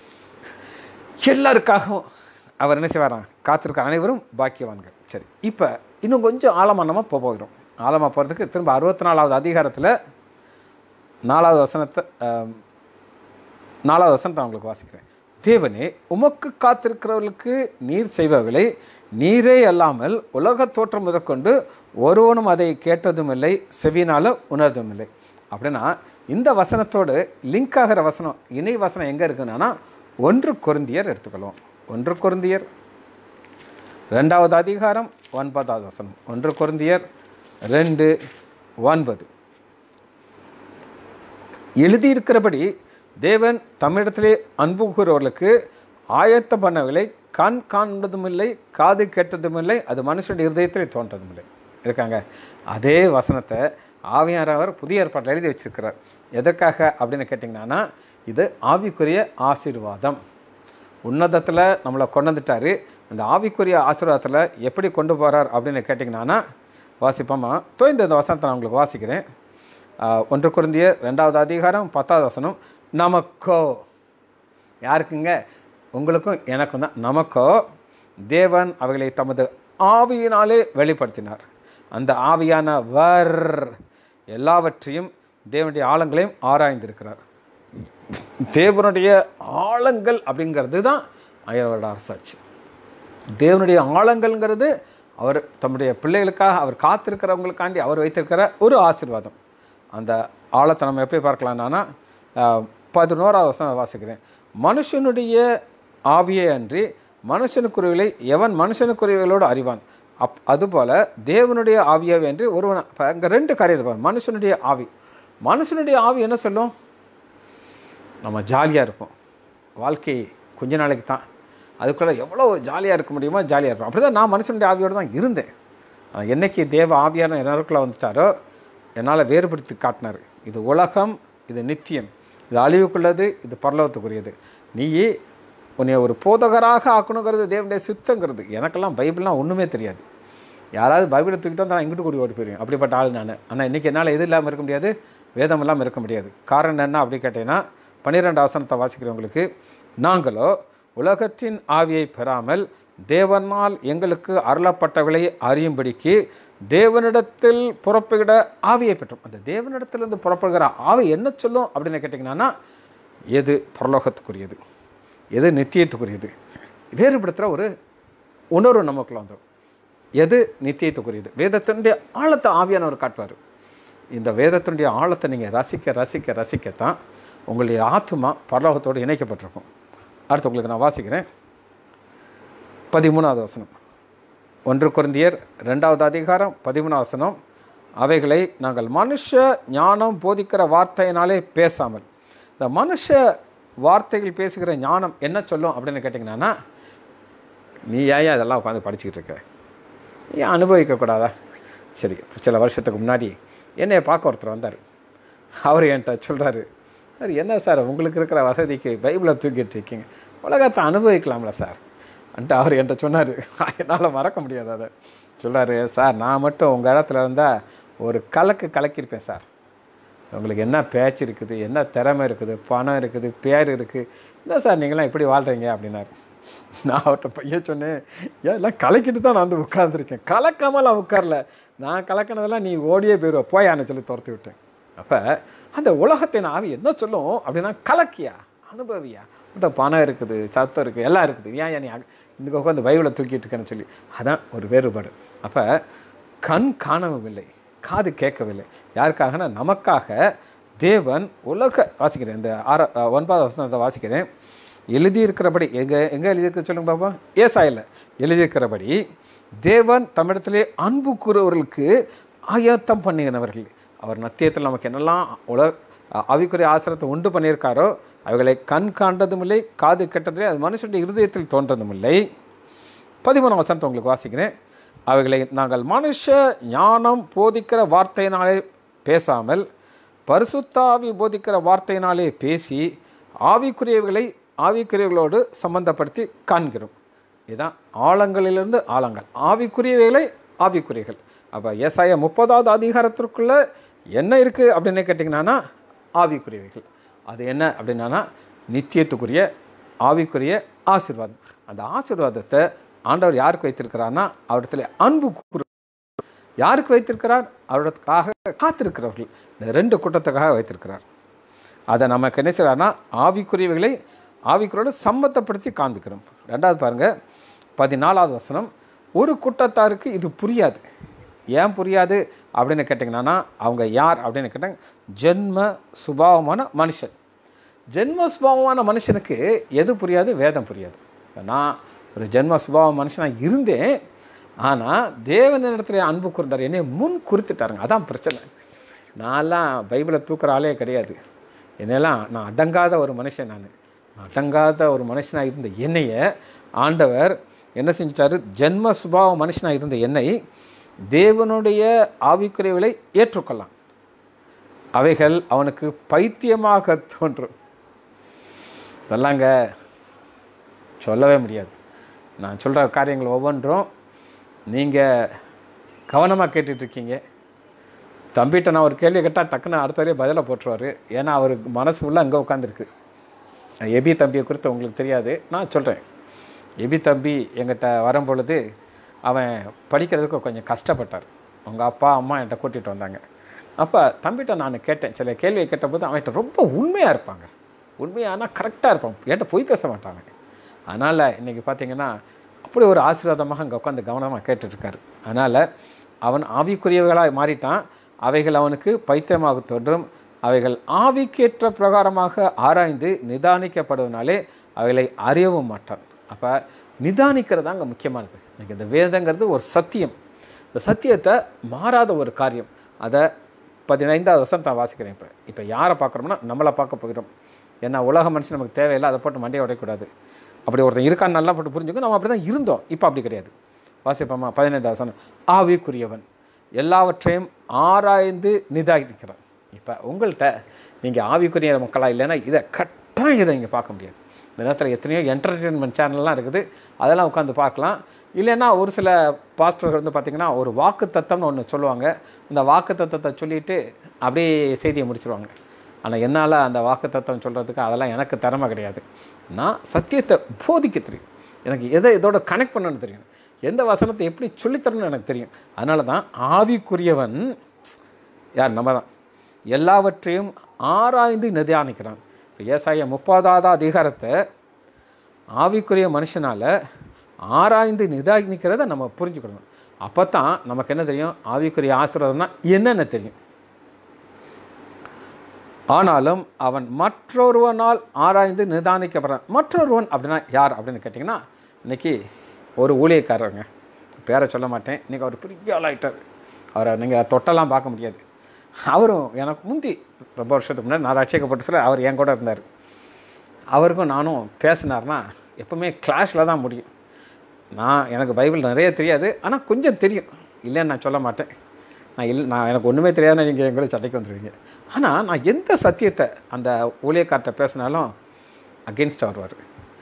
எல்லாருக்காகவும் அவர் என்ன செய்வாராம், காத்திருக்க அனைவரும் பாக்கியவான்கள். சரி, இப்போ இன்னும் கொஞ்சம் ஆழமாக நம்ம போகிறோம். ஆழமாக போகிறதுக்கு திரும்ப அறுபத்தி நாலாவது அதிகாரத்தில் நாலாவது வசனத்தை நாலாவது வசனத்தை அவங்களுக்கு வாசிக்கிறேன். தேவனே, உமக்கு காத்திருக்கிறவர்களுக்கு நீர் செய்பவர்களை நீரே அல்லாமல் உலக தோற்றம் முதற்கொண்டு ஒருவனும் அதை கேட்டதும் இல்லை, செவினாலும் உணர்ந்தும் இல்லை. அப்படின்னா இந்த வசனத்தோடு லிங்க் ஆகிற வசனம், இணை வசனம் எங்கே இருக்குன்னா ஒன்று கொரிந்தியர் எடுத்துக்கொள்வோம். ஒன்று கொரிந்தியர் ரெண்டாவது அதிகாரம் ஒன்பதாவது வசனம். ஒன்று கொரிந்தியர் ரெண்டு ஒன்பது. எழுதியிருக்கிறபடி தேவன் தமிழிடத்திலே அன்பு கூறுவர்களுக்கு ஆயத்தம் பண்ணவில்லை, கண் காண்பதும் இல்லை, காது கேட்டதும் இல்லை, அது மனுஷனுடைய இருதயத்திலே தோன்றதும் இல்லை. இருக்காங்க. அதே வசனத்தை ஆவியானவர் புதிய ஏற்பாட்டில் எழுதி வச்சிருக்கிறார். எதற்காக அப்படின்னு கேட்டிங்கன்னா, இது ஆவிக்குரிய ஆசீர்வாதம். உன்னதத்தில் நம்மளை கொண்டு வந்துட்டார். அந்த ஆவிக்குரிய ஆசீர்வாதத்தில் எப்படி கொண்டு போகிறார் அப்படின்னு கேட்டிங்கன்னா, வாசிப்போமா? தோய்ந்த இந்த வசனத்தை நான் உங்களுக்கு வாசிக்கிறேன். ஒன்று கொரிந்தியர் ரெண்டாவது அதிகாரம் பத்தாவது வசனம். நமக்கோ, யாருக்குங்க? உங்களுக்கும் எனக்கும் தான். நமக்கோ தேவன் அவைகளை தமது ஆவியினாலே வெளிப்படுத்தினார். அந்த ஆவியானவர் எல்லாவற்றையும் தேவனுடைய ஆழங்களையும் ஆராய்ந்திருக்கிறார். தேவனுடைய ஆழங்கள் அப்படிங்கிறது தான் ஆயிரம் அரசாட்சி. தேவனுடைய ஆழங்கள்ங்கிறது அவர் தம்முடைய பிள்ளைகளுக்காக, அவர் காத்திருக்கிறவங்களுக்காண்டி அவர் வைத்திருக்கிற ஒரு ஆசீர்வாதம். அந்த ஆழத்தை நம்ம எப்படி பார்க்கலாம்னா, பதினோராவது வசனம் வாசிக்கிறேன். மனுஷனுடைய ஆவியே அன்றி மனுஷனுக்குரியவர்களை எவன் மனுஷனுக்குரியவர்களோடு அறிவான், அப் அதுபோல் தேவனுடைய ஆவியாவே அன்றி ஒருவன். இப்போ அங்கே ரெண்டு காரியத்தை, மனுஷனுடைய ஆவி. மனுஷனுடைய ஆவி என்ன சொல்லும்? நம்ம ஜாலியாக இருப்போம், வாழ்க்கை கொஞ்ச நாளைக்கு தான், அதுக்குள்ளே எவ்வளோ ஜாலியாக இருக்க முடியுமோ ஜாலியாக இருப்போம். அப்படி தான் நான் மனுஷனுடைய ஆவியோடு தான் இருந்தேன். என்னைக்கு தேவ ஆவியான எனக்குள்ளே வந்துட்டாரோ என்னால் வேறுபடுத்தி காட்டினார். இது உலகம், இது நித்தியம், இது அழிவுக்குள்ளது, இது பரலோகத்துக்குரியது. நீ உன்னை ஒரு போதகராக ஆக்கணுங்கிறது தேவனுடைய சித்தங்கிறது. எனக்கெல்லாம் பைபிள்லாம் ஒன்றுமே தெரியாது. யாராவது பைபிளை தூக்கிட்டு வந்து நான் இங்கிட்டு கூடி ஓடி போயிருவேன், அப்படிப்பட்ட ஆள் நான். ஆனால் இன்றைக்கி என்னால் எது இல்லாமல் இருக்க முடியாது, வேதம் இல்லாமல் இருக்க முடியாது. காரணம் என்ன அப்படி கேட்டேன்னா, பன்னிரெண்டு வசனத்தை வாசிக்கிறவங்களுக்கு, நாங்களோ உலகத்தின் ஆவியை பெறாமல் தேவனால் எங்களுக்கு அருளப்பட்டவளை அறியும்படிக்கு தேவனிடத்தில் புறப்படுகிற ஆவியை பெற்றோம். அந்த தேவனிடத்திலிருந்து புறப்படுகிற ஆவி என்ன சொல்லும் அப்படின்னு கேட்டிங்கன்னா, எது பரலோகத்துக்குரியது, எது நித்தியத்துக்குரியது, வேறுபடுத்துகிற ஒரு உணர்வு நமக்குள்ள வந்துடும். எது நித்தியத்துக்குரியது, வேதத்தினுடைய ஆழத்தை ஆவியானவர் காட்டுவார். இந்த வேதத்தினுடைய ஆழத்தை நீங்கள் ரசிக்க ரசிக்க ரசிக்கத்தான் உங்களுடைய ஆத்மா பரலோகத்தோடு இணைக்கப்பட்டிருக்கும். அடுத்து உங்களுக்கு நான் வாசிக்கிறேன். பதிமூணாவது வசனம். ஒன்று கொரிந்தியர் ரெண்டாவது அதிகாரம் பதிமூணாவது வசனம். அவைகளை நாங்கள் மனுஷ ஞானம் போதிக்கிற வார்த்தையினாலே பேசாமல். இந்த மனுஷ வார்த்தைகள் பேசுகிற ஞானம் என்ன சொல்லும் அப்படின்னு கேட்டிங்கன்னா, நீ ஏன் அதெல்லாம் உட்காந்து படிச்சுக்கிட்டு இருக்க, ஏன் அனுபவிக்கக்கூடாதா? சரி, சில வருஷத்துக்கு முன்னாடி என்னையை பார்க்க ஒருத்தர் வந்தார். அவர் என்கிட்ட சொல்கிறாரு, சார் என்ன சார் உங்களுக்கு இருக்கிற வசதிக்கு பைபிளை தூக்கிட்டு இருக்கீங்க, உலகத்தை அனுபவிக்கலாம்ல சார் அன்ட்டு அவர் என்கிட்ட சொன்னார். என்னால் மறக்க முடியாது அதை. சொல்கிறாரு, சார் நான் மட்டும் உங்கள் இடத்துல இருந்தால் ஒரு கலக்கு கலக்கியிருப்பேன் சார். உங்களுக்கு என்ன பேச்சு இருக்குது, என்ன திறமை இருக்குது, பணம் இருக்குது, பேர் இருக்குது, என்ன சார் நீங்களாம் இப்படி வாழ்கிறீங்க அப்படின்னாரு. நான் அவர்கிட்ட பையன் சொன்னேன், ஏன் எல்லாம் கலக்கிட்டு தான் நான் வந்து உட்காந்துருக்கேன், கலக்காமல் நான் உட்காரல, நான் கலக்கினதெல்லாம் நீ ஓடியே போயிடுவ போயான்னு சொல்லி துரத்தி விட்டேன். அப்போ அந்த உலகத்தின் ஆவி என்ன சொல்லும் அப்படின்னா, கலக்கியா அனுபவியா, உன்ட்ட பணம் இருக்குது, சத்தம் இருக்குது, எல்லாம் இருக்குது, ஏன் ஏன் நீ இந்த உட்காந்து பைபிளை தூக்கிட்டு இருக்கேன்னு சொல்லி. அதான் ஒரு வேறுபாடு. அப்போ கண் காணவும் இல்லை, காது கேட்கவில்லை. யாருக்காகனா நமக்காக தேவன் உலக வாசிக்கிறேன், இந்த ஆற ஒன்பதாவது வசனத்தை வாசிக்கிறேன். எழுதியிருக்கிறபடி எங்கே எங்கே எழுதியிருக்க சொல்லுங்க பாப்பா. ஏசாயில் எழுதியிருக்கிறபடி தேவன் தமிழத்திலே அன்பு கூறுவர்களுக்கு ஆயத்தம் பண்ணினவர்கள். அவர் நத்தியத்தில் நமக்கு என்னெல்லாம் உலக ஆவிக்குரிய ஆசிரத்தை உண்டு பண்ணியிருக்காரோ அவைகளை கண் காண்டதும் இல்லை, காது கெட்டதில்லை, அது மனுஷனுடைய இருதயத்தில் தோன்றதும் இல்லை. பதிமூணாம் வசனத்தை உங்களுக்கு வாசிக்கிறேன். அவைகளை நாங்கள் மனுஷ ஞானம் போதிக்கிற வார்த்தையினாலே பேசாமல் பரிசுத்தாவி போதிக்கிற வார்த்தையினாலே பேசி ஆவிக்குரியவைகளை ஆவிக்குரியவர்களோடு சம்பந்தப்படுத்தி காண்கிறோம். இதுதான் ஆழங்களிலிருந்து ஆழங்கள், ஆவிக்குரியவைகளை ஆவிக்குரியர்கள். அப்போ ஏசாயா முப்பதாவது அதிகாரத்திற்குள்ளே என்ன இருக்குது அப்படின்னு கேட்டிங்கன்னா, ஆவிக்குரியவைகள். அது என்ன அப்படின்னா, நித்தியத்துக்குரிய ஆவிக்குரிய ஆசீர்வாதம். அந்த ஆசீர்வாதத்தை ஆண்டவர் யாருக்கு வைத்திருக்கிறார்னா, அவரிடத்துல அன்பு கூறு. யாருக்கு வைத்திருக்கிறார்? அவருக்காக காத்திருக்கிறவர்கள். இந்த ரெண்டு கூட்டத்துக்காக வைத்திருக்கிறார். அதை நமக்கு என்ன செய்யறாருன்னா, ஆவிக்குரியவைகளை ஆவிக்குரியோடு சம்மந்தப்படுத்தி காண்பிக்கிறோம். ரெண்டாவது பாருங்கள், பதினாலாவது வசனம். ஒரு கூட்டத்தாருக்கு இது புரியாது. ஏன் புரியாது அப்படின்னு கேட்டிங்கன்னா, அவங்க யார் அப்படின்னு கேட்டாங்க, ஜென்ம சுபாவமான மனுஷன். ஜென்ம சுபாவமான மனுஷனுக்கு எது புரியாது? வேதம் புரியாது. நான் ஒரு ஜென்ம சுபாவ மனுஷனாக இருந்தேன், ஆனால் தேவனிடத்துல அன்பு கூர்ந்தார், என்னை முன் குறித்துட்டாருங்க. அதான் பிரச்சனை. நான்லாம் பைபிளை தூக்குற ஆளே கிடையாது. என்னெல்லாம் நான் அடங்காத ஒரு மனுஷன். நான் அடங்காத ஒரு மனுஷனாக இருந்த என்னையை ஆண்டவர் என்ன செஞ்சார்? ஜென்ம சுபாவ மனுஷனாக இருந்த என்னை தேவனுடைய ஆவிக்குரியவளை ஏற்றுக்கொள்ளலாம். அவைகள் அவனுக்கு பைத்தியமாக தோன்றும். இதெல்லாங்க சொல்லவே முடியாது. நான் சொல்கிற காரியங்கள் ஒவ்வொன்றும் நீங்கள் கவனமாக கேட்டுட்ருக்கீங்க. தம்பிகிட்ட நான் ஒரு கேள்வி கேட்டால் டக்குன்னு அடுத்தவரே பதிலை போட்டுருவார். ஏன்னா அவருக்கு மனசு ஃபுல்லாக அங்கே உட்காந்துருக்கு. எபி தம்பியை குறித்து உங்களுக்கு தெரியாது, நான் சொல்கிறேன். எபி தம்பி எங்கிட்ட வரும்பொழுது அவன் படிக்கிறதுக்கு கொஞ்சம் கஷ்டப்பட்டார். அவங்க அப்பா அம்மா என்கிட்ட கூட்டிகிட்டு வந்தாங்க. அப்போ தம்பிகிட்ட நான் கேட்டேன், சில கேள்வியை கேட்டபோது அவன்கிட்ட ரொம்ப உண்மையாக இருப்பாங்க. உண்மையானா கரெக்டாக இருப்பான், என்கிட்ட போய் பேச மாட்டாங்க. அதனால் இன்றைக்கி பார்த்திங்கன்னா அப்படி ஒரு ஆசீர்வாதமாக அங்கே உட்காந்து கவனமாக கேட்டுட்ருக்காரு. அதனால் அவன் ஆவிக்குரியவர்களாக மாறிட்டான். அவைகள் அவனுக்கு பைத்தியமாக தோன்றும். அவைகள் ஆவிக்கேற்ற பிரகாரமாக ஆராய்ந்து நிதானிக்கப்படுவதனாலே அவைகளை அறியவும் மாட்டான். அப்போ நிதானிக்கிறது தான் அங்கே முக்கியமானது. இன்றைக்கி இந்த வேதங்கிறது ஒரு சத்தியம். இந்த சத்தியத்தை மாறாத ஒரு காரியம். அதை பதினைந்தாவது வருஷம் தான் வாசிக்கிறேன். இப்போ இப்போ யாரை பார்க்குறோம்னா நம்மளை பார்க்க போகிறோம். ஏன்னா உலக மனுஷன் நமக்கு தேவையில்லை, அதை போட்டு மண்டையை உடையக்கூடாது. அப்படி ஒருத்தன் இருக்கான்னு நல்லா போட்டு புரிஞ்சுக்கணும். நம்ம அப்படி தான் இருந்தோம், இப்போ அப்படி கிடையாது. வாசிப்போமா? பதினைந்தாவது வருஷம். ஆவிக்குரியவன் எல்லாவற்றையும் ஆராய்ந்து நிதானிக்கிறான். இப்போ உங்கள்கிட்ட நீங்கள் ஆவிக்குரிய மக்களாக இல்லைன்னா இதை கட்டாயம் இதை நீங்கள் பார்க்க முடியாது. இந்த நேரத்தில் எத்தனையோ என்டர்டெயின்மெண்ட் சேனல்லாம் இருக்குது, அதெல்லாம் உட்காந்து பார்க்கலாம். இல்லைன்னா ஒரு சில பாஸ்டர்கள் வந்து பார்த்திங்கன்னா ஒரு வாக்கு தத்தம்னு ஒன்று சொல்லுவாங்க. அந்த வாக்கு தத்தத்தை சொல்லிவிட்டு அப்படியே செய்தியை முடிச்சிருவாங்க. ஆனால் என்னால் அந்த வாக்கு தத்தம் சொல்கிறதுக்கு அதெல்லாம் எனக்கு திறமை கிடையாது. நான் சத்தியத்தை போதிக்க தெரியும், எனக்கு எதை இதோட கனெக்ட் பண்ணணும்னு தெரியும், எந்த வசனத்தை எப்படி சொல்லித்தரணும்னு எனக்கு தெரியும். அதனால தான் ஆவிக்குரியவன் யார்? நம்ம தான். எல்லாவற்றையும் ஆராய்ந்து நிதானிக்கிறான். இப்போ ஏசாயா முப்பதாவது அதிகாரத்தை ஆவிக்குரிய மனுஷனால் ஆராய்ந்து நிதானிக்கிறத நம்ம புரிஞ்சுக்கணும். அப்போ தான் நமக்கு என்ன தெரியும்? ஆவிக்குரிய ஆசீர்வாதம்னா என்னென்ன தெரியும். ஆனாலும் அவன் மற்றொருவனால் ஆராய்ந்து நிதானிக்கப்படுறான். மற்றொருவன் அப்படின்னா யார் அப்படின்னு கேட்டிங்கன்னா, இன்றைக்கி ஒரு ஊழியக்காரருங்க, பேரை சொல்ல மாட்டேன், இன்றைக்கி அவர் பெரிய ஆளாயிட்டார். அவரை நீங்கள் தொட்டெல்லாம் பார்க்க முடியாது. அவரும் எனக்கு முந்தி ரொம்ப வருஷத்துக்கு முன்னாடி நான் ரட்சிக்கப்பட்ட சொல்ல அவர் என் கூட இருந்தார். அவருக்கும் நானும் பேசினார்னா எப்போவுமே கிளாஸில் தான் முடியும். நான் எனக்கு பைபிள் நிறைய தெரியாது, ஆனால் கொஞ்சம் தெரியும், இல்லைன்னு நான் சொல்ல மாட்டேன். நான் இல்லை நான் எனக்கு ஒன்றுமே தெரியாதுன்னு நீங்கள் என் கூட சண்டைக்கு வந்துடுவீங்க. ஆனால் நான் எந்த சத்தியத்தை அந்த ஊழியக்கார்ட்ட பேசினாலும் அகெயின்ஸ்டாக வருவார்.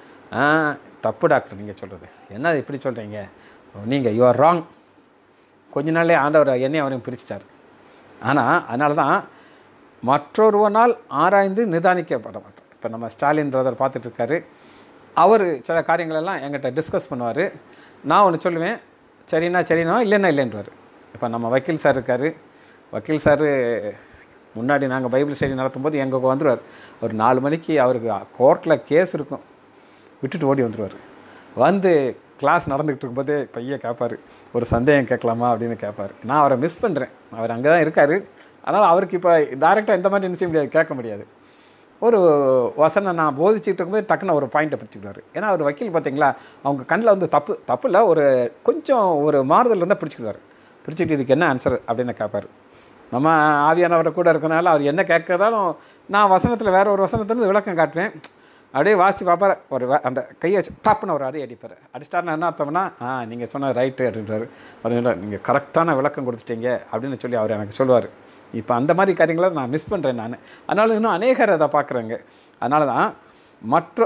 ஆ தப்பு டாக்டர் நீங்கள் சொல்கிறது, என்ன இப்படி சொல்கிறீங்க, நீங்கள் யூ ஆர் ராங். கொஞ்ச நாளே ஆண்டவர் என்னையும் அவரையும் பிரிச்சிட்டார். ஆனால் அதனால தான் மற்றொருவனால் ஆராய்ந்து நிதானிக்கப்பட மாட்டோம். இப்போ நம்ம ஸ்டாலின் பிரதர் பார்த்துட்ருக்காரு, அவர் சில காரியங்களெல்லாம் என்கிட்ட டிஸ்கஸ் பண்ணுவார். நான் ஒன்று சொல்லுவேன், சரிண்ணா சரிண்ணா, இல்லைன்னா இல்லைன்றார். இப்போ நம்ம வக்கீல் சார் இருக்கார், வக்கீல் சார் முன்னாடி நாங்கள் பைபிள் ஸ்டடி நடத்தும் போது எங்களுக்கு வந்துடுவார். ஒரு நாலு மணிக்கு அவருக்கு கோர்ட்டில் கேஸ் இருக்கும், விட்டுட்டு ஓடி வந்துடுவார். வந்து கிளாஸ் நடந்துக்கிட்டு இருக்கும்போதே பையன் கேட்பார், ஒரு சந்தேகம் கேட்கலாமா அப்படின்னு கேட்பார். நான் அவரை மிஸ் பண்ணுறேன், அவர் அங்கே தான் இருக்கார். அதனால் அவருக்கு இப்போ டைரெக்டாக இந்த மாதிரி நினைச்ச முடியாது, கேட்க முடியாது. ஒரு வசனம் நான் போதிச்சுட்டு இருக்கும்போது டக்குன்னு ஒரு பாயிண்ட்டை பிடிச்சிக்கிட்டார். ஏன்னா அவர் வக்கீல் பார்த்தீங்களா, அவங்க கண்ணில் வந்து தப்பு தப்பு இல்லை, ஒரு கொஞ்சம் ஒரு மாறுதல் இருந்தால் பிடிச்சிக்கிட்டார். பிடிச்சிட்டு இதுக்கு என்ன ஆன்சர் அப்படின்னு கேட்பார். நம்ம ஆவியானவரை கூட இருக்கனால அவர் என்ன கேட்கறதாலும் நான் வசனத்தில் வேறு ஒரு வசனத்துலேருந்து விளக்கம் காட்டுவேன். அப்படியே வாசி பார்ப்பார், ஒரு அந்த கையை வச்சு டப்புன்னு ஒரு அடி அடிப்பார். அடிச்சிட்டாருன்னு என்ன அர்த்தம்னா, ஆ நீங்கள் சொன்ன ரைட்டு அப்படின்றாரு. அவர் நீங்கள் கரெக்டான விளக்கம் கொடுத்துட்டீங்க அப்படின்னு சொல்லி அவர் எனக்கு சொல்லுவார். இப்போ அந்த மாதிரி காரியங்களை நான் மிஸ் பண்ணுறேன் நான். அதனால இன்னும் அநேகர் அதை பார்க்குறேங்க. அதனால தான் மற்ற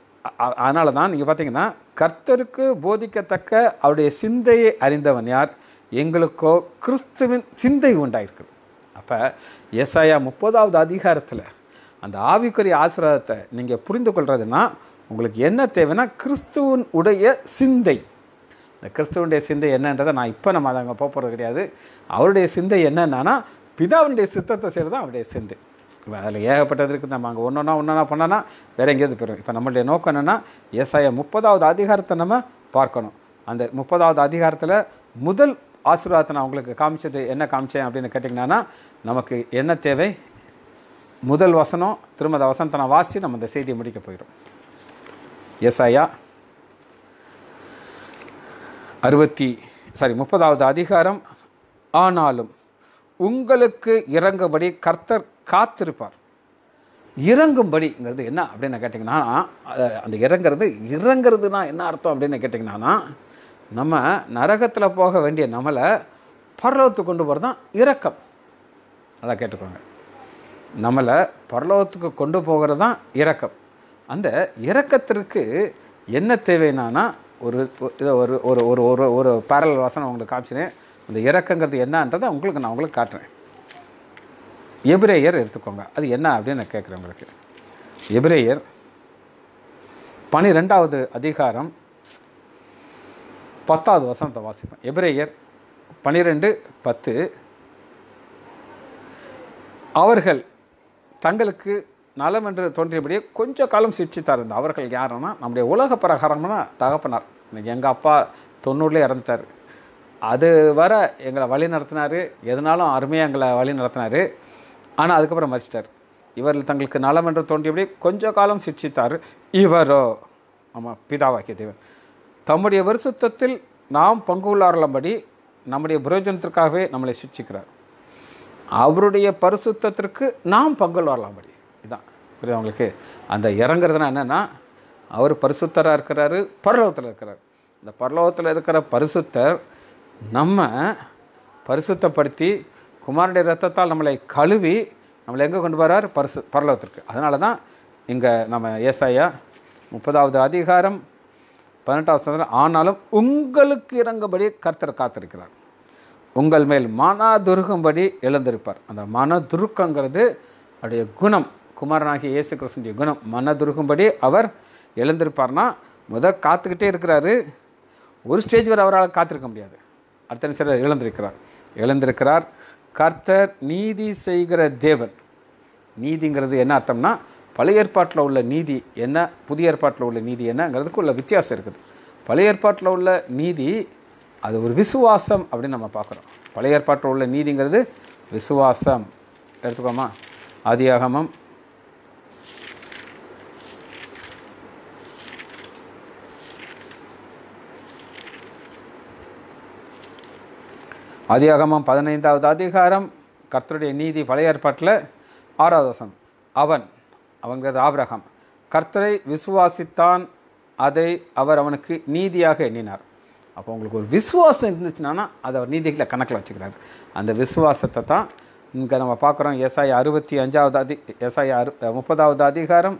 அதனால தான் நீங்கள் பார்த்தீங்கன்னா, கர்த்தருக்கு போதிக்கத்தக்க அவருடைய சிந்தையை அறிந்தவன் யார், எங்களுக்கோ கிறிஸ்துவின் சிந்தை உண்டாயிருக்கு. அப்போ ஏசாயா முப்பதாவது அதிகாரத்தில் அந்த ஆவிக்குரிய ஆசீர்வாதத்தை நீங்கள் புரிந்து கொள்றதுன்னா உங்களுக்கு என்ன தேவைன்னா கிறிஸ்துவன் உடைய சிந்தை. இந்த கிறிஸ்துவனுடைய சிந்தை என்னன்றதை நான் இப்போ நம்ம அதை அங்கே போகிறது கிடையாது. அவருடைய சிந்தை என்னன்னா பிதாவுடைய சித்தத்தை செய்கிறது தான் அவருடைய சிந்தை. இப்போ அதில் ஏகப்பட்டது இருக்குது, நம்ம அங்கே ஒன்றா ஒன்றா பண்ணோன்னா வேறு எங்கேயாவது போயிடும். இப்போ நம்மளுடைய நோக்கம் என்னென்னா ஏசாயா முப்பதாவது அதிகாரத்தை நம்ம பார்க்கணும். அந்த முப்பதாவது அதிகாரத்தில் முதல் ஆசீர்வாதத்தை நான் உங்களுக்கு காமிச்சது என்ன காமிச்சேன் அப்படின்னு கேட்டிங்கன்னா, நமக்கு என்ன தேவை, முதல் வசனம், திரும்ப அந்த வசனத்தை நான் வாசித்து நம்ம இந்த செய்தியை முடிக்க போயிடும். ஏசாயா அறுபத்தி சாரி முப்பதாவது அதிகாரம். ஆனாலும் உங்களுக்கு இறங்கும்படி கர்த்தர் காத்திருப்பார். இறங்கும்படிங்கிறது என்ன அப்படின்னு கேட்டிங்கன்னா, அந்த இறங்கிறது இறங்கிறதுனா என்ன அர்த்தம் அப்படின்னு கேட்டிங்கன்னா, நம்ம நரகத்தில் போக வேண்டிய நம்மளை பரலோகத்துக்கு கொண்டு போகிறது தான் இரக்கம். நல்லா கேட்டுக்கோங்க, நம்மளை பரலோகத்துக்கு கொண்டு போகிறது தான் இரக்கம். அந்த இரக்கத்திற்கு என்ன தேவைன்னா, ஒரு ஒரு ஒரு ஒரு ஒரு ஒரு பேரல் வாசனை உங்களுக்கு காமிச்சினேன். அந்த இரக்கங்கிறது என்னன்றதை உங்களுக்கு நான் உங்களுக்கு காட்டுறேன். எபிரேயர் எடுத்துக்கோங்க, அது என்ன அப்படின்னு நான் கேட்குறேன் உங்களுக்கு. எபிரேயர் பனிரெண்டாவது அதிகாரம் பத்தாவது வசனத்தை வாசிப்பேன். எபிரேயர் பனிரெண்டு பத்து. அவர்கள் தங்களுக்கு நலம் என்று தோன்றியபடியே கொஞ்ச காலம் சிரிச்சித்தார். இருந்த அவர்கள் யாருன்னா நம்முடைய உலக பிரகாரம்னா தகப்பனார். இன்னைக்கு எங்கள் அப்பா தொண்ணூறுலேயே இறந்துட்டார். அது வர எங்களை வழி நடத்தினார், எதனாலும் அருமையாக எங்களை வழி நடத்தினார். ஆனால் அதுக்கப்புறம் மறிச்சிட்டார். இவர்கள் தங்களுக்கு நலம் என்று தோன்றியபடி கொஞ்ச காலம் சிரிச்சித்தார். இவரோ ஆமாம் பிதாவாக்கிய தேவன் தம்முடைய பரிசுத்தத்தில் நாம் பங்குள்ளாரலும்படி நம்முடைய பிரயோஜனத்திற்காகவே நம்மளை சிரிச்சிக்கிறார். அவருடைய பரிசுத்தத்திற்கு நாம் பங்குள் வரலாம்படி. இதுதான் புரியுது அவங்களுக்கு. அந்த இறங்குறதுனா என்னென்னா, அவர் பரிசுத்தராக இருக்கிறாரு, பரலோகத்தில் இருக்கிறார். இந்த பரலோகத்தில் இருக்கிற பரிசுத்தர் நம்ம பரிசுத்தப்படுத்தி குமாரனுடைய ரத்தத்தால் நம்மளை கழுவி நம்மளை எங்கே கொண்டு வர்றார், பரிசு பரலோகத்திற்கு. அதனால தான் இங்கே நம்ம ஏசாயா முப்பதாவது அதிகாரம் பதினெட்டாவது வசனம், ஆனாலும் உங்களுக்கு இறங்கும்படி கர்த்தர் காத்திருக்கிறார், உங்கள் மேல் மனதுருகும்படி எழுந்திருப்பார். அந்த மனதுருக்கங்கிறது அவருடைய குணம், குமாரனாகிய இயேசு கிறிஸ்துவினுடைய குணம். மனதுருகும்படி அவர் எழுந்திருப்பார்னா முதல் காத்துக்கிட்டே இருக்கிறாரு. ஒரு ஸ்டேஜ் வரை அவரால் காத்திருக்க முடியாது. அடுத்த நிமிஷம் எழுந்திருக்கிறார் எழுந்திருக்கிறார் கர்த்தர் நீதி செய்கிற தேவன். நீதிங்கிறது என்ன அர்த்தம்னா, பழைய ஏற்பாட்டில் உள்ள நீதி என்ன, புதிய ஏற்பாட்டில் உள்ள நீதி என்னங்கிறதுக்கு உள்ள வித்தியாசம் இருக்குது. பழைய ஏற்பாட்டில் உள்ள நீதி அது ஒரு விசுவாசம் அப்படின்னு நம்ம பார்க்குறோம். பழைய ஏற்பாட்டில் உள்ள நீதிங்கிறது விசுவாசம். எடுத்துக்கோமா, ஆதியாகமம் ஆதியாகமம் பதினைந்தாவது அதிகாரம் கர்த்தருடைய நீதி பழைய ஏற்பாட்டில் ஆறாவது வசனம். அவன் அவங்கிறது ஆபிரகாம் கர்த்தரை விசுவாசித்தான், அதை அவர் அவனுக்கு நீதியாக எண்ணினார். அப்போ உங்களுக்கு ஒரு விசுவாசம் இருந்துச்சுன்னா அதை அவர் நீதிகளை கணக்கில் வச்சுக்கிறார். அந்த விசுவாசத்தை தான் இங்கே நம்ம பார்க்குறோம். ஏசாயா அறுபத்தி அஞ்சாவது அதி ஏசாயா அறு முப்பதாவது அதிகாரம்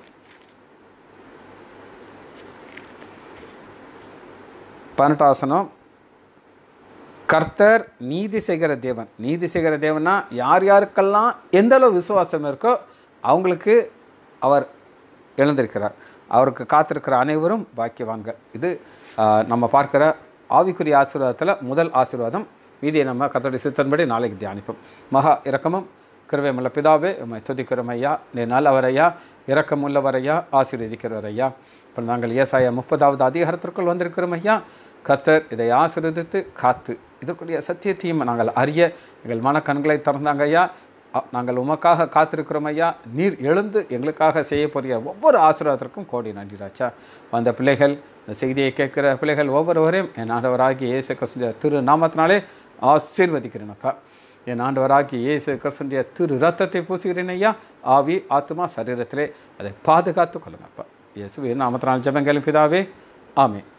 பதினெட்டாம் வசனம். கர்த்தர் நீதி செய்கிற தேவன். நீதி செய்கிற தேவன்னா யார் யாருக்கெல்லாம் எந்த அளவு விசுவாசம் இருக்கோ அவங்களுக்கு அவர் எழுந்திருக்கிறார். அவருக்கு காத்திருக்கிற அனைவரும் பாக்கியவான்கள். இது நம்ம பார்க்குற ஆவிக்குரிய ஆசீர்வாதத்தில் முதல் ஆசீர்வாதம். மீதியை நம்ம கர்த்தருடைய சித்தன்படி நாளைக்கு தியானிப்போம். மகா இரக்கமும் கிருபையுமுள்ள பிதாவே, உம்மை துதிக்கிறோம் ஐயா. நீ நல்லவர் ஐயா, இரக்கமுள்ளவர் ஐயா, ஆசீர்வதிக்கிறவர் ஐயா. இப்போ நாங்கள் ஏசாயா முப்பதாவது அதிகாரத்திற்குள் வந்திருக்கிறோம் ஐயா. கர்த்தர் இதை ஆசீர்வதித்து காத்து இதற்குரிய சத்தியத்தையும் நாங்கள் அறிய எங்கள் மனக்கண்களை திறந்தாங்க ஐயா. நாங்கள் உமக்காக காத்திருக்கிறோம் ஐயா. நீர் எழுந்து எங்களுக்காக செய்ய போகிற ஒவ்வொரு ஆசீர்வாதத்திற்கும் கோடி நன்றி ராஜா. வந்த பிள்ளைகள், இந்த செய்தியை கேட்குற பிள்ளைகள் ஒவ்வொருவரையும் என் ஆண்டவராகிய இயேசு கிறிஸ்துவின் திரு நாமத்தினாலே ஆசீர்வதிக்கிறேனப்பா. என் ஆண்டவராகிய இயேசு கிறிஸ்துவின் திரு ரத்தத்தை பூசுகிறேன் ஐயா. ஆவி ஆத்மா சரீரத்திலே அதை பாதுகாத்து கொள்ளுங்கப்பா. இயேசுவின் நாமத்தினால் ஜெபங்கள் பிதாவே, ஆமென்.